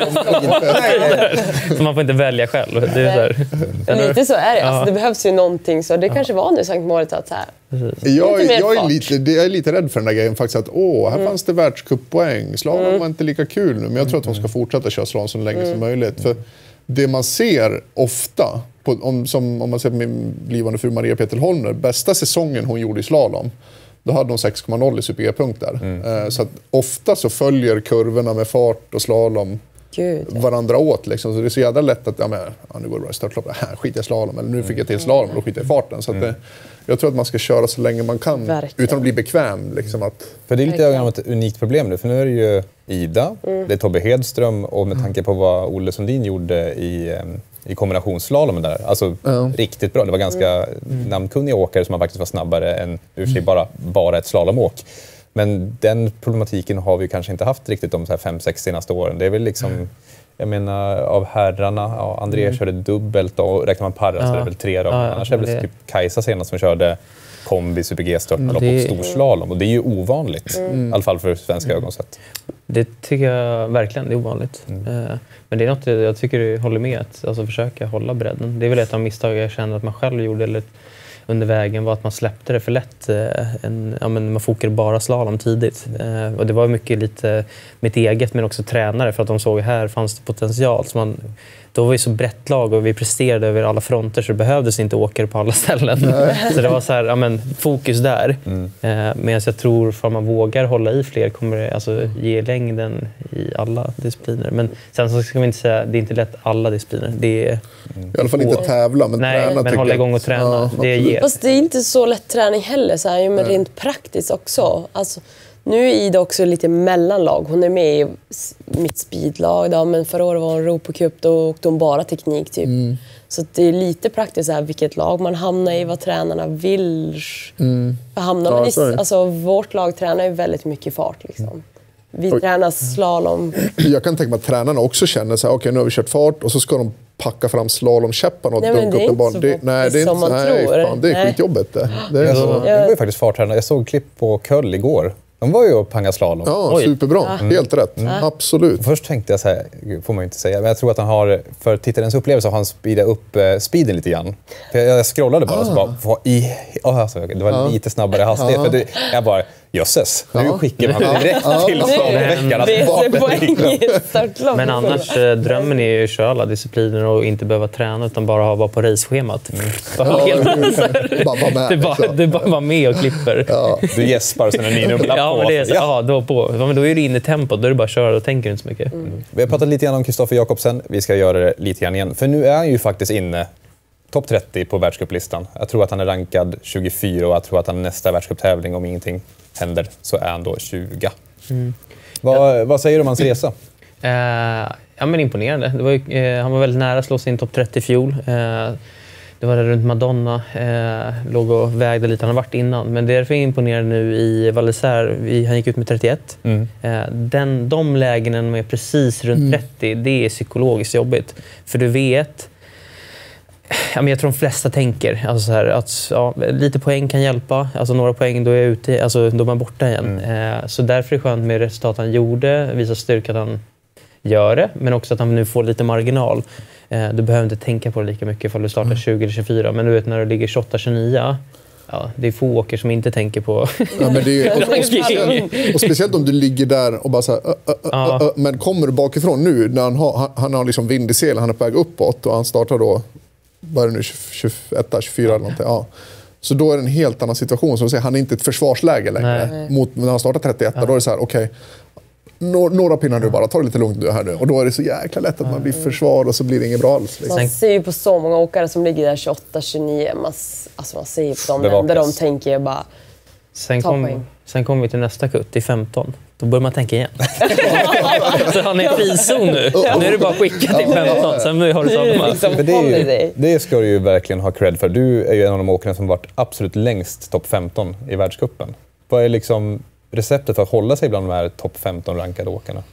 är ju så man får inte välja själv. Det är så här. Lite så är det. Alltså, det behövs ju någonting. Så det ja. kanske var nu Sankt Moritz att så här. Jag, jag, är lite, jag är lite rädd för den där grejen faktiskt. Att åh, här mm. fanns det världscuppoäng. Slalom mm. var inte lika kul nu. Men jag tror att hon ska fortsätta köra slalom så länge mm. som möjligt. För det man ser ofta, på, om, som, om man ser på min blivande fru Maria Peter Holmner, bästa säsongen hon gjorde i slalom, då hade hon sex komma noll i super-G-punkter. Mm. Eh, så att ofta så följer kurvorna med fart och slalom Gud, ja. varandra åt. Liksom. Så det är så jävla lätt att ja, men, ja, nu går det bra i startloppet, här skiter jag i slalom. Eller nu fick jag till slalom, då skiter jag i farten. Så att det, jag tror att man ska köra så länge man kan verkligen. Utan att bli bekväm. Liksom, att... För det är lite av ett unikt problem nu. För nu är det ju Ida, mm. det är Tobbe Hedström och med tanke på vad Olle Sundin gjorde i, i kombinationsslalom där. Alltså mm. riktigt bra. Det var ganska mm. namnkunniga åkare som faktiskt var snabbare än ur sig bara, bara ett slalomåk. Men den problematiken har vi kanske inte haft riktigt de så här fem, sex senaste åren. Det är väl liksom... Mm. Jag menar, av herrarna, ja, André mm. körde dubbelt och räknar man Parra ja. så är det väl tre då. Ja, ja, annars är det väl typ Kajsa senast som körde kombi, super-G, störtlopp mm, och storslalom. Och det är ju ovanligt, mm. i alla fall för svenska mm. ögon sett. Det tycker jag verkligen, det är ovanligt. Mm. Men det är något jag tycker du håller med att alltså, försöka hålla bredden. Det är väl ett av misstag jag känner att man själv gjorde eller under vägen var att man släppte det för lätt. En, ja, men man fokade bara slalom tidigt. Eh, och det var mycket lite mitt eget men också tränare för att de såg här fanns det potential. Så man, då var vi så brett lag och vi presterade över alla fronter så det behövdes inte åkare på alla ställen. Så det var så här, ja, men, fokus där. Mm. Eh, men jag tror att man vågar hålla i fler kommer det alltså, ge längden i alla discipliner. Men sen så ska vi inte säga det är inte lätt alla discipliner. Det är, mm. I alla fall inte tävla men nej, träna. Men hålla igång och träna. Ja, det ger. Fast det är inte så lätt träning heller så här, men rent praktiskt också. Alltså, nu är Ida också lite mellanlag. Hon är med i mitt speedlag då, men förra året var hon Europacup, då åkte hon bara teknik typ. Mm. Så det är lite praktiskt så här, vilket lag man hamnar i, vad tränarna vill. Mm. Hamnar man ja, i, alltså, vårt lag tränar ju väldigt mycket fart liksom. Vi Oj. tränar slalom. Jag kan tänka mig att tränarna också känner så här, okej okay, nu har vi kört fart och så ska de packa fram slalomkäpparna och dunka upp en barn. Det, nej, det är inte som man nej, tror. Fan, det är nej. skitjobbet det. det är så. Jag var ju faktiskt farttränare. Jag såg klipp på Köll igår. De var ju och panga slalom. Ja, Oj. superbra. Mm. Helt rätt. Mm. Absolut. Först tänkte jag så här, får man ju inte säga, men jag tror att han har, för tittarens upplevelse har han speedat upp uh, speeden lite grann. För jag, jag scrollade bara ah. och så bara, vad i, oh, alltså, det var ah. lite snabbare hastighet. Ah. För det, jag bara, jösses, nu ah. skickar man direkt ah. till slalomveckan. Men annars drömmen är ju att köra alla discipliner och inte behöva träna utan bara ha bara på raceschemat. Mm. Bara helt bara med, det bara, du bara var med och klipper. Ja. Du gäspar och sen är ni nubblar ja, på. Men det är så, ja. ja, då på. Ja, men då är du inne i tempot, då är det bara att köra och tänker inte så mycket. Mm. Vi har pratat lite grann om Kristoffer Jakobsen. Vi ska göra det lite grann igen. För nu är han ju faktiskt inne topp trettio på världscuplistan. Jag tror att han är rankad tjugofyra och jag tror att han nästa världscuptävling, om ingenting händer, så är han då tjugo. Mm. Vad, ja. vad säger du om hans resa? Uh, ja, men imponerande. Det var ju, uh, han var väldigt nära att slå sig in topp trettio i fjol. Uh, det var där runt Madonna. Uh, låg och vägde lite. Han har varit innan. Men det är därför imponerande nu i Val d'Isère. Han gick ut med trettioett. Mm. Uh, den, de lägena med precis runt mm. trettio, det är psykologiskt jobbigt. För du vet... Ja, men jag tror de flesta tänker alltså så här, att ja, lite poäng kan hjälpa. Alltså några poäng, då är jag ute, alltså då är man borta igen. Mm. Eh, så därför är det skönt med resultat han gjorde. Visa styrka att han gör det. Men också att han nu får lite marginal. Eh, du behöver inte tänka på det lika mycket ifall du startar mm. tjugo eller tjugofyra. Men du vet när du ligger tjugoåtta tjugonio. Ja, det är få åker som inte tänker på... Ja, men det är, och, och, speciellt, och speciellt om du ligger där och bara så här, ö, ö, ö, ja. ö, men kommer du bakifrån nu när han har, han, han har liksom vind i selen, han är på väg uppåt och han startar då bara nu tjugoett tjugofyra eller någonting. Ja. Så då är det en helt annan situation. Som säger, han är inte ett försvarsläge längre. Mot, när han startar trettioett, ja. Då är det så här, okej, okay, några pinnar nu bara, ta det lite lugnt nu här nu. Och då är det så jäkla lätt att man blir försvar och så blir det inget bra alls. Liksom. Man ser ju på så många åkare som ligger där tjugoåtta tjugonio. Man, alltså man ser ju på de länder de tänker bara, sen kom, sen kommer vi till nästa kutt, i femton. Då börjar man tänka igen. Så han är i frizon nu. Nu är det bara att skicka till femton. Sen har du samma. Liksom det, är ju, det ska du ju verkligen ha cred för. Du är ju en av de åkarna som varit absolut längst topp femton i världscupen. Vad är liksom receptet för att hålla sig bland de här topp femton rankade åkarna?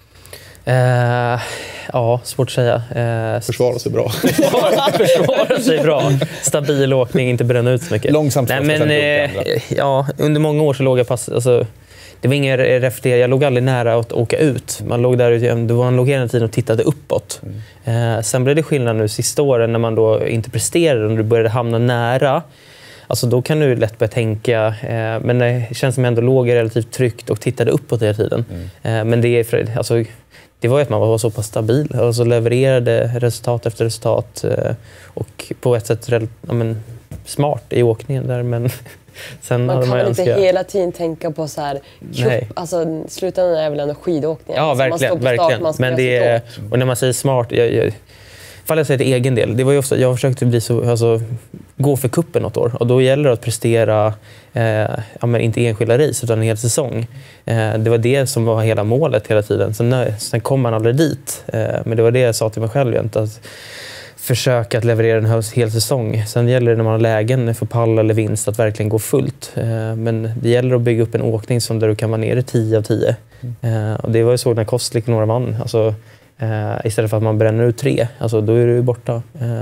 Uh, ja, svårt att säga. Uh, Försvara sig bra. Försvara sig bra. Stabil åkning, inte bränna ut så mycket. Långsamt. Nej, men, uh, ja, under många år så låg jag pass... Alltså, det var ingen reflektering. Jag låg aldrig nära att åka ut. Man låg där ute, det var man låg hela tiden och tittade uppåt. Mm. Eh, sen blev det skillnad nu sista åren när man då inte presterade och du började hamna nära. Alltså då kan du lätt börja tänka. Eh, men det känns som att jag ändå låg relativt tryggt och tittade uppåt hela tiden. Mm. Eh, men det, är, alltså, det var ju att man var så pass stabil. Alltså levererade resultat efter resultat. Eh, och på ett sätt ja, men, smart i åkningen där. Men... Sen man kan man väl inte önska... hela tiden tänka på så här... Kupp, alltså, slutändan är väl en skidåkning. Ja, alltså, verkligen. Man står på start, verkligen. Man men det är, och när man säger smart... Jag, jag, fall jag säger till egen del. Det var ju ofta, jag försökte bli så, alltså, gå för kuppen något år. Och då gäller det att prestera, eh, ja, men inte enskilda race utan en hel säsong. Eh, det var det som var hela målet hela tiden. Sen, nej, sen kom man aldrig dit. Eh, men det var det jag sa till mig själv egentligen. Att, försöka att leverera en hel säsong. Sen gäller det när man har lägen för pall eller vinst att verkligen gå fullt. Men det gäller att bygga upp en åkning som där du kan vara nere tio av tio. Mm. Och det var ju så när Kostlik några vann. Alltså, istället för att man bränner ut tre, alltså, då är du borta.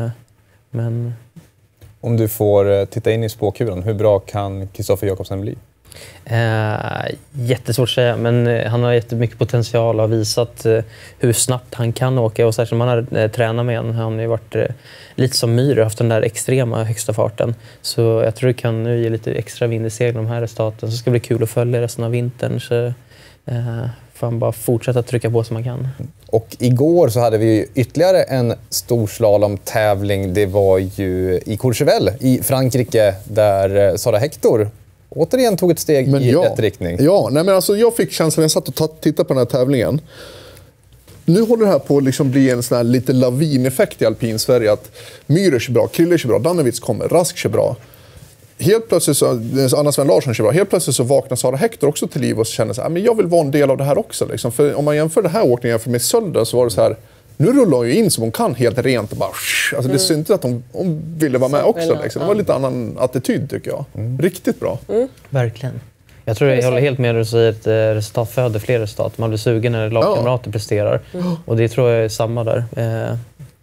Men... Om du får titta in i spåkulan, hur bra kan Kristoffer Jakobsen bli? Eh, jättesvårt att säga, men eh, han har jättemycket potential och har visat eh, hur snabbt han kan åka. Och särskilt om han har eh, tränat med honom. Han har ju varit eh, lite som Myhre, haft den där extrema högsta farten. Så jag tror det kan nu ge lite extra vind i seglen de här resultaten. Så ska det bli kul att följa resten av vintern. Så eh, får han bara fortsätta trycka på som man kan. Och igår så hade vi ytterligare en storslalom-tävling. Det var ju i Courchevel i Frankrike där Sara Hector återigen tog ett steg men i ja, rätt riktning. Ja, nej men alltså jag fick känslan när jag satt och tittade på den här tävlingen. Nu håller det här på att liksom bli en sån här lite lavineffekt i alpin Sverige. Att Myhre kör bra, Krille kör bra, Danevits kommer, Rask kör bra. Helt plötsligt så, Anna Sven Larsson kör bra. Helt plötsligt så vaknar Sara Hector också till liv och känner så här, men jag vill vara en del av det här också. Liksom. För om man jämför den här åkningen med Sölden så var det så här, nu rullar hon ju in som hon kan helt rent och bara, alltså mm. det syntes att hon, hon ville vara med också. Liksom. Det var lite annan attityd tycker jag. Mm. Riktigt bra. Mm. Verkligen. Jag tror jag håller helt med när du säger att resultat föder fler resultat. Man blir sugen när lagkamrater ja. presterar. Mm. Och det tror jag är samma där. Eh.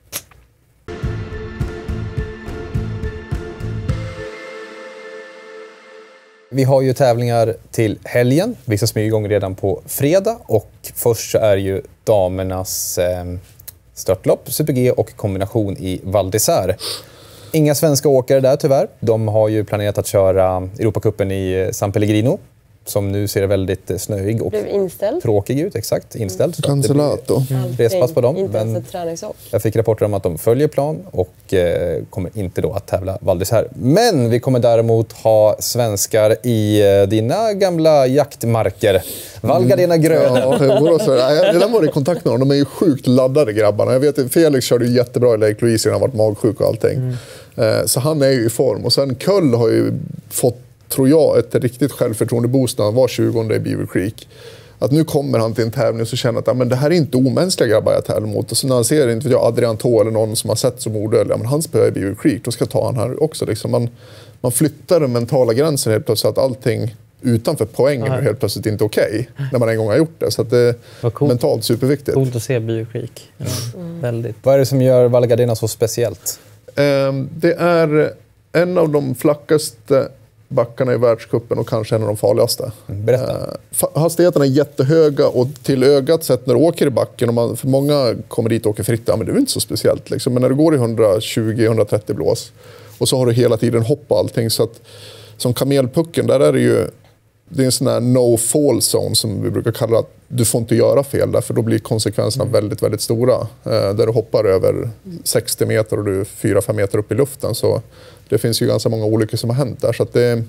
Vi har ju tävlingar till helgen. Vissa smyger igång redan på fredag. Och först så är ju damernas eh, störtlopp, Super G och kombination i Val d'Isère. Inga svenska åkare där tyvärr. De har ju planerat att köra Europacupen i San Pellegrino. Som nu ser väldigt snöig och tråkig ut. Exakt, inställd. Mm. Cancellato. Mm. Respass på dem. Inte ens ett träningshopp. Jag fick rapporter om att de följer plan och eh, kommer inte då att tävla Val d'Isère. Men vi kommer däremot ha svenskar i eh, dina gamla jaktmarker. Val Gardena Gröna. Ja, redan var i kontakt med dem. De är ju sjukt laddade grabbarna. Jag vet att Felix körde ju jättebra i Lake Louise. Han har varit magsjuk och allting. Mm. Eh, så han är ju i form. Och sen Köll har ju fått, tror jag, ett riktigt självförtroende-boost när han var tjugonde i Beaver Creek. Att nu kommer han till en tävling och så känner att ja, men det här är inte omänskliga grabbar jag tävlar mot. Och så när han ser inte vet jag, Adrian Thau eller någon som har sett som odödlig, ja, men han spelar i Beaver Creek, då ska jag ta han här också. Liksom. Man, man flyttar den mentala gränsen helt plötsligt, så att allting utanför poängen är helt plötsligt inte okej okay, när man en gång har gjort det. Så att det är cool. Mentalt superviktigt. Coolt att se Beaver Creek. Ja, mm. Väldigt. Vad är det som gör Val Gardena så speciellt? Um, det är en av de flackaste backarna i världscupen och kanske en av de farligaste. Berätta. Uh, hastigheterna är jättehöga och till ögat sett när du åker i backen, och man, för många kommer dit och åker fritt, ja, men det är inte så speciellt. Liksom. Men när du går i hundratjugo till hundratrettio blås och så har du hela tiden hopp och allting, så att som kamelpucken, där är det ju det är en sån här no fall zone som vi brukar kalla att du får inte göra fel där, för då blir konsekvenserna väldigt, väldigt stora. Eh, där du hoppar över sextio meter och du är fyra fem meter upp i luften. Så det finns ju ganska många olyckor som har hänt där. Så att det är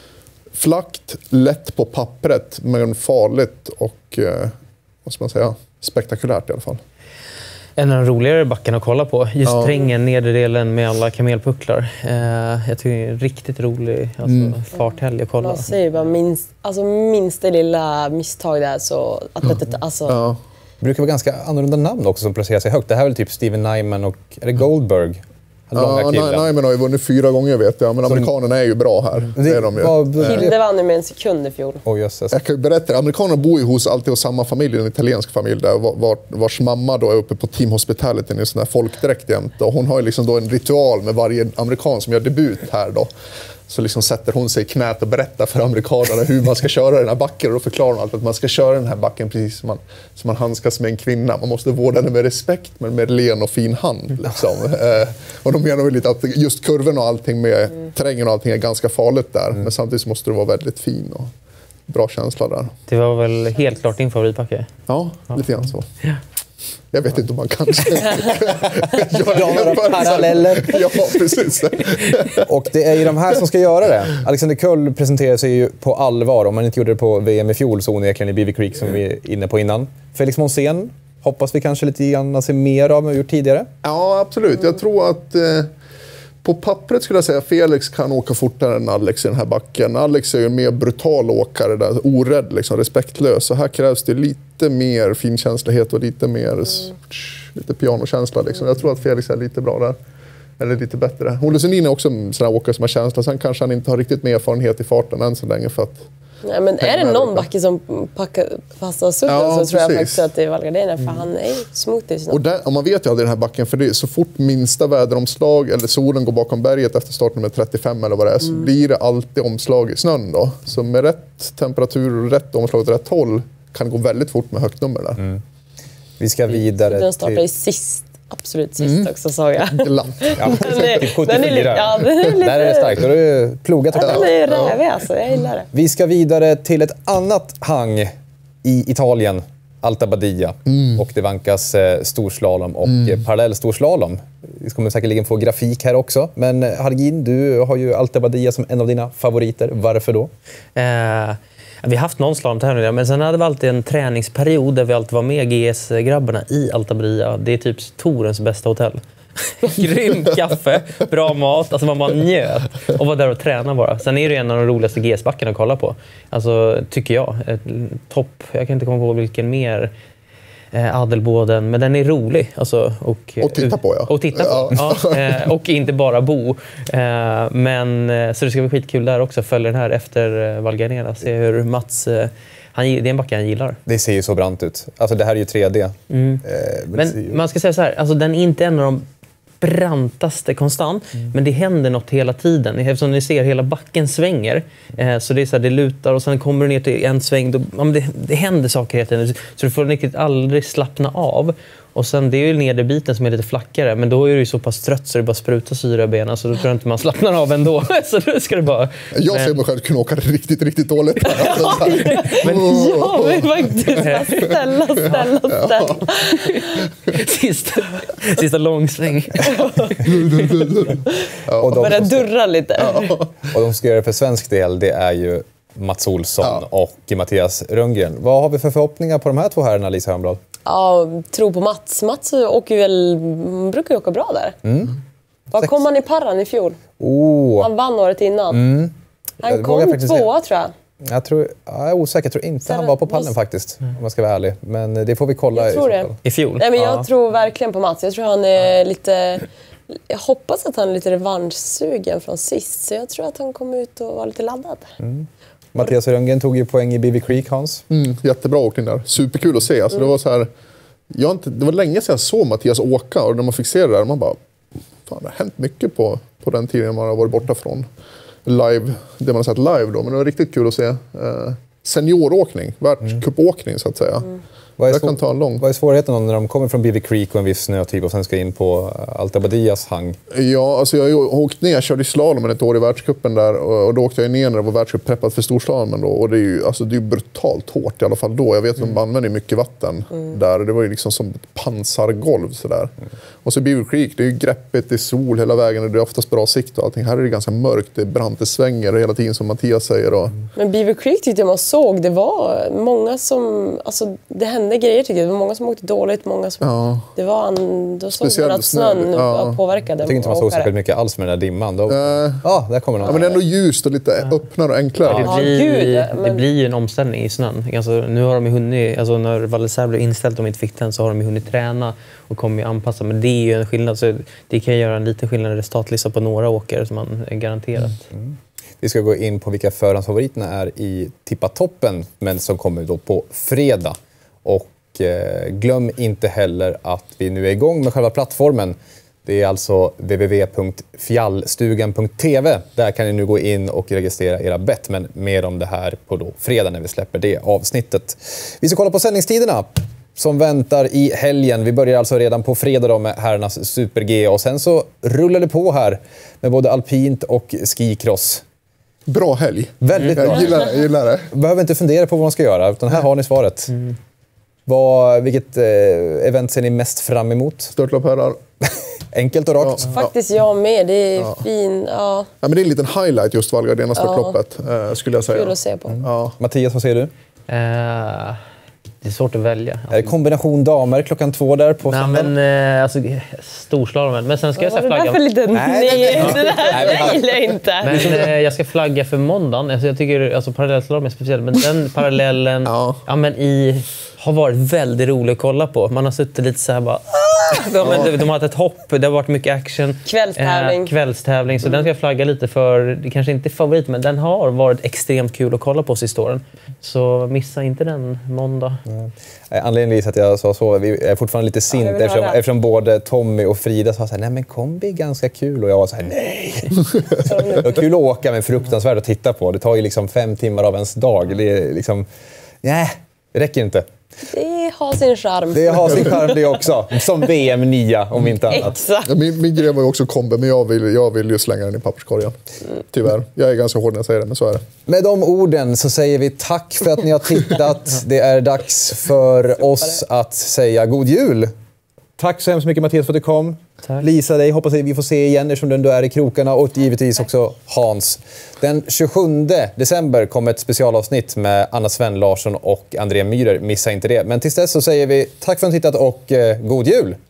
flackt, lätt på pappret, men farligt och eh, vad ska man säga, spektakulärt i alla fall. En av de roligare backarna att kolla på. Just ja. Trängen, nedre delen med alla kamelpucklar. Eh, jag tycker det är en riktigt rolig alltså, mm. farthelg att kolla. Man säger bara minst, alltså, minsta lilla misstag där så... Att, att, att, alltså. Ja. Det brukar vara ganska annorlunda namn också som placerar sig högt. Det här är väl typ Steven Nyman och är det Goldberg? Ja, Nyman har ju vunnit fyra gånger vet jag, men amerikanerna är ju bra här. Det, det är de ju. Var, Hilde vann med en sekund i fjol. Oh, just, just. Jag kan ju berätta, amerikanerna bor ju hos alltid hos samma familj, en italiensk familj där, var, vars mamma då är uppe på Team Hospitality i en sån här folkdräkt jämt. Och hon har ju liksom då en ritual med varje amerikan som gör debut här då. Så liksom sätter hon sig i knät och berättar för amerikanerna hur man ska köra den här backen. Och då förklarar hon alltid att man ska köra den här backen precis som man, som man handskas med en kvinna. Man måste vårda den med respekt, men med len och fin hand. Liksom. Eh, och de menar väl lite att just kurven och allting med mm. terrängen och allting är ganska farligt där. Mm. Men samtidigt måste du vara väldigt fin och bra känsla där. Det var väl helt klart din favoritbacke? Ja, ja, lite grann så. Ja. Jag vet inte om man kan göra några paralleller. Ja, precis. Och det är ju de här som ska göra det. Alexander Köll presenterar sig ju på allvar. Om man inte gjorde det på V M i fjol så onekligen i Beaver Creek som vi är inne på innan. Felix Monsén hoppas vi kanske lite grann se mer av än vi gjort tidigare. Ja, absolut. Jag tror att eh, på pappret skulle jag säga att Felix kan åka fortare än Alex i den här backen. Alex är ju en mer brutal åkare, där, orädd, liksom, respektlös. Så här krävs det lite mer finkänslighet och lite mer mm. lite pianokänsla. Liksom. Jag tror att Felix är lite bra där. Eller lite bättre. Olle Sundin är också en sån här åkare som har känsla. Sen kanske han inte har riktigt med erfarenhet i farten än så länge för att... Nej, men är det någon backe som packar passar sudden ja, så precis. Tror jag faktiskt att det är Val Gardena, för mm. han är smooth. Och, där, och man vet ju aldrig den här backen, för det är så fort minsta väderomslag eller solen går bakom berget efter startnummer trettiofem eller vad det är, mm. så blir det alltid omslag i snön då. Så med rätt temperatur och rätt omslag åt rätt håll kan det gå väldigt fort med högt nummer där. Mm. Vi ska vidare Den startar till... i sist. Absolut sist mm. också, sa jag. Glatt. Ja, den är, den är lite, ja, den är lite... Där är det starkt. Då har du plogat. Ja, den är rävig alltså. Jag gillar det. Vi ska vidare till ett annat hang i Italien. Alta Badia. Mm. Och det vankas eh, storslalom och mm. eh, parallellstorslalom. Vi kommer säkerligen få grafik här också. Men Hargin, du har ju Alta Badia som en av dina favoriter. Varför då? Eh... Vi har haft någon slalomtävling, men sen hade vi alltid en träningsperiod där vi alltid var med G S-grabbarna i Alta Badia. Det är typ Torens bästa hotell. Grym kaffe, bra mat, alltså man bara njöt och var där och tränade bara. Sen är det en av de roligaste G S-backarna att kolla på. Alltså, tycker jag. Ett topp, jag kan inte komma på vilken mer... Adelbåden, men den är rolig alltså, och, och titta på ja. Och titta på. Ja. Ja, och inte bara bo. Men så det ska bli skitkul där också, följa den här efter Val Gardena, se hur Mats, han, det är en backe han gillar. Det ser ju så brant ut. Alltså det här är ju tre D. Mm. Men, men ju... man ska säga så här, alltså den är inte en av de brantaste konstant, mm. men det händer något hela tiden. Eftersom ni ser hela backen svänger, eh, så det är så här, det lutar och sen kommer du ner till en sväng, då, ja, men det, det händer saker hela tiden. Så du får riktigt aldrig slappna av. Och sen det är ju nedre biten som är lite flackare, men då är du ju så pass trött så det bara sprutar syra i benen, så då tror jag inte man slappnar av ändå. Så då ska det bara... Jag ser mig själv kunna åka riktigt, riktigt dåligt. Ja, men jag vill faktiskt ställa, ställa, ställa. Sista, sista långsväng. Ja. Och de börjar durra lite. Ja. Och de ska göra det för svensk del, det är ju Mats Olsson ja. och Mattias Rönngren. Vad har vi för förhoppningar på de här två herrarna, Lisa Hörnblad? Ja, tro på Mats. Mats åker väl, brukar ju åka bra där. Mm. Vad kom han i parran i fjol? Oh. Han vann året innan. Mm. Han Jag vågar kom faktiskt tvåa tror jag. Jag, tror, jag är osäker, jag tror inte Så han var på det- pallen faktiskt, om man ska vara ärlig. Men det får vi kolla Jag tror i så det. fall. I fjol? Nej, men jag Ja. tror verkligen på Mats. Jag tror han är lite... Jag hoppas att han är lite revanschsugen från sist. Så jag tror att han kommer ut och var lite laddad. Mattias Rönngen tog ju poäng i B B Creek, Hans. Mm, jättebra åkning där. Superkul att se. Alltså, det, var så här, jag har inte, det var länge sedan jag såg Mattias åka och när man fick se det där, man bara... Fan, det har hänt mycket på, på den tiden man har varit borta från live, det man har sett live då. Men det var riktigt kul att se. Eh, senioråkning, världscupåkning så att säga. Vad är, Jag kan svår, ta en lång. vad är svårigheten då när de kommer från B B Creek och en viss snötyp och sen ska in på Alta Badias hang? Ja, alltså jag har ju åkt ner, jag körde i slalom ett år i världscupen där och, och då åkte jag ner när det var världscup preppat för storslalomen då och det är ju alltså, det är brutalt hårt i alla fall då. Jag vet att de använder mycket vatten där och det var ju liksom som ett pansargolv sådär. Mm. Och så B B Creek, det är ju greppet, det är sol hela vägen och det är oftast bra sikt och allting. Här är det ganska mörkt, det är brant, det svänger hela tiden som Mattias säger. Och... Men B B Creek tyckte jag man såg. Det var många som... Alltså, det hände grejer tycker jag. Det var många som åkte dåligt, många som... Ja. Det var en... Då såg Speciellt man att snön snö, ja. påverkade. Jag tycker inte man såg åkare. särskilt mycket alls med den där dimman. Då... Äh, Ja, där kommer någon. ja, men det är ändå ljust och lite öppnare och enklare. Ja, Det blir, gud, det men- blir ju en omställning i snön. Alltså, nu har de ju hunnit, alltså, när Val d'Isère blev inställt och de inte fick den så har de ju hunnit träna och kommer ju anpassa. Men det är ju en skillnad. Så det kan göra en liten skillnad i resultatlista på några åkare som man är garanterat. Mm. Vi ska gå in på vilka förhandsfavoriterna är i Tippatoppen, men som kommer då på fredag. Och eh, glöm inte heller att vi nu är igång med själva plattformen. Det är alltså w w w punkt fjallstugan punkt t v. Där kan ni nu gå in och registrera era bett, men mer om det här på då fredag när vi släpper det avsnittet. Vi ska kolla på sändningstiderna som väntar i helgen. Vi börjar alltså redan på fredag då med herrarnas Super-G och sen så rullar det på här med både alpint och skicross. Bra helg. Väldigt bra. Jag gillar det. Jag gillar det. Behöver inte fundera på vad man ska göra, utan här har ni svaret. Mm. Vad, vilket eh, event ser ni mest fram emot? Störtlopp herrar. Enkelt och rakt. Ja. Faktiskt jag med. Det är fin... Ja, Ja, men det är en liten highlight just Val Gardena störtloppet, eh, skulle jag säga. kul att se på. Ja. Mattias, vad säger du? Eh, det är svårt att välja. Är det kombination damer klockan två där på Nej, söndagen? men eh, alltså, storslalomen. Men sen ska jag Vad säga var det där flagga. för liten... Nej, Nej, nej, nej. det där Nej, vi har- gillar jag inte. Men eh, jag ska flagga för måndagen. Alltså, jag tycker alltså, parallellslalom är speciell. Men den parallellen Ja. ja, men i, har varit väldigt rolig att kolla på. Man har suttit lite så här bara... Ja, men de, de har haft ett hopp, det har varit mycket action. Kvällstävling. Eh, kvällstävling. Så den ska jag flagga lite för. Det kanske inte är favorit, men den har varit extremt kul att kolla på sista åren. Så missa inte den måndag. Eh, Anledningen till att jag sa så, vi är fortfarande lite sint Ja, jag vill eftersom, höra. eftersom både Tommy och Frida sa så här, nej men kombi är ganska kul och jag var så här, nej. Det var kul att åka men fruktansvärt att titta på. Det tar ju liksom fem timmar av ens dag. Det är liksom, nej, det räcker inte. Det har sin charm. Det har sin charm det också, som V M nia om inte annat. Exakt. Ja, min, min grej var ju också kombi, men jag vill, jag vill ju slänga den i papperskorgen. Tyvärr. Jag är ganska hård när jag säger det, men så är det. Med de orden så säger vi tack för att ni har tittat. Det är dags för oss att säga god jul. Tack så hemskt mycket Mattias för att du kom. Tack. Lisa, dig hoppas att vi får se igen eftersom du ändå är i krokarna. Och givetvis också Hans. Den tjugosjunde december kommer ett specialavsnitt med Anna Sven Larsson och André Myhrer. Missa inte det. Men tills dess så säger vi tack för att ni har tittat och eh, god jul!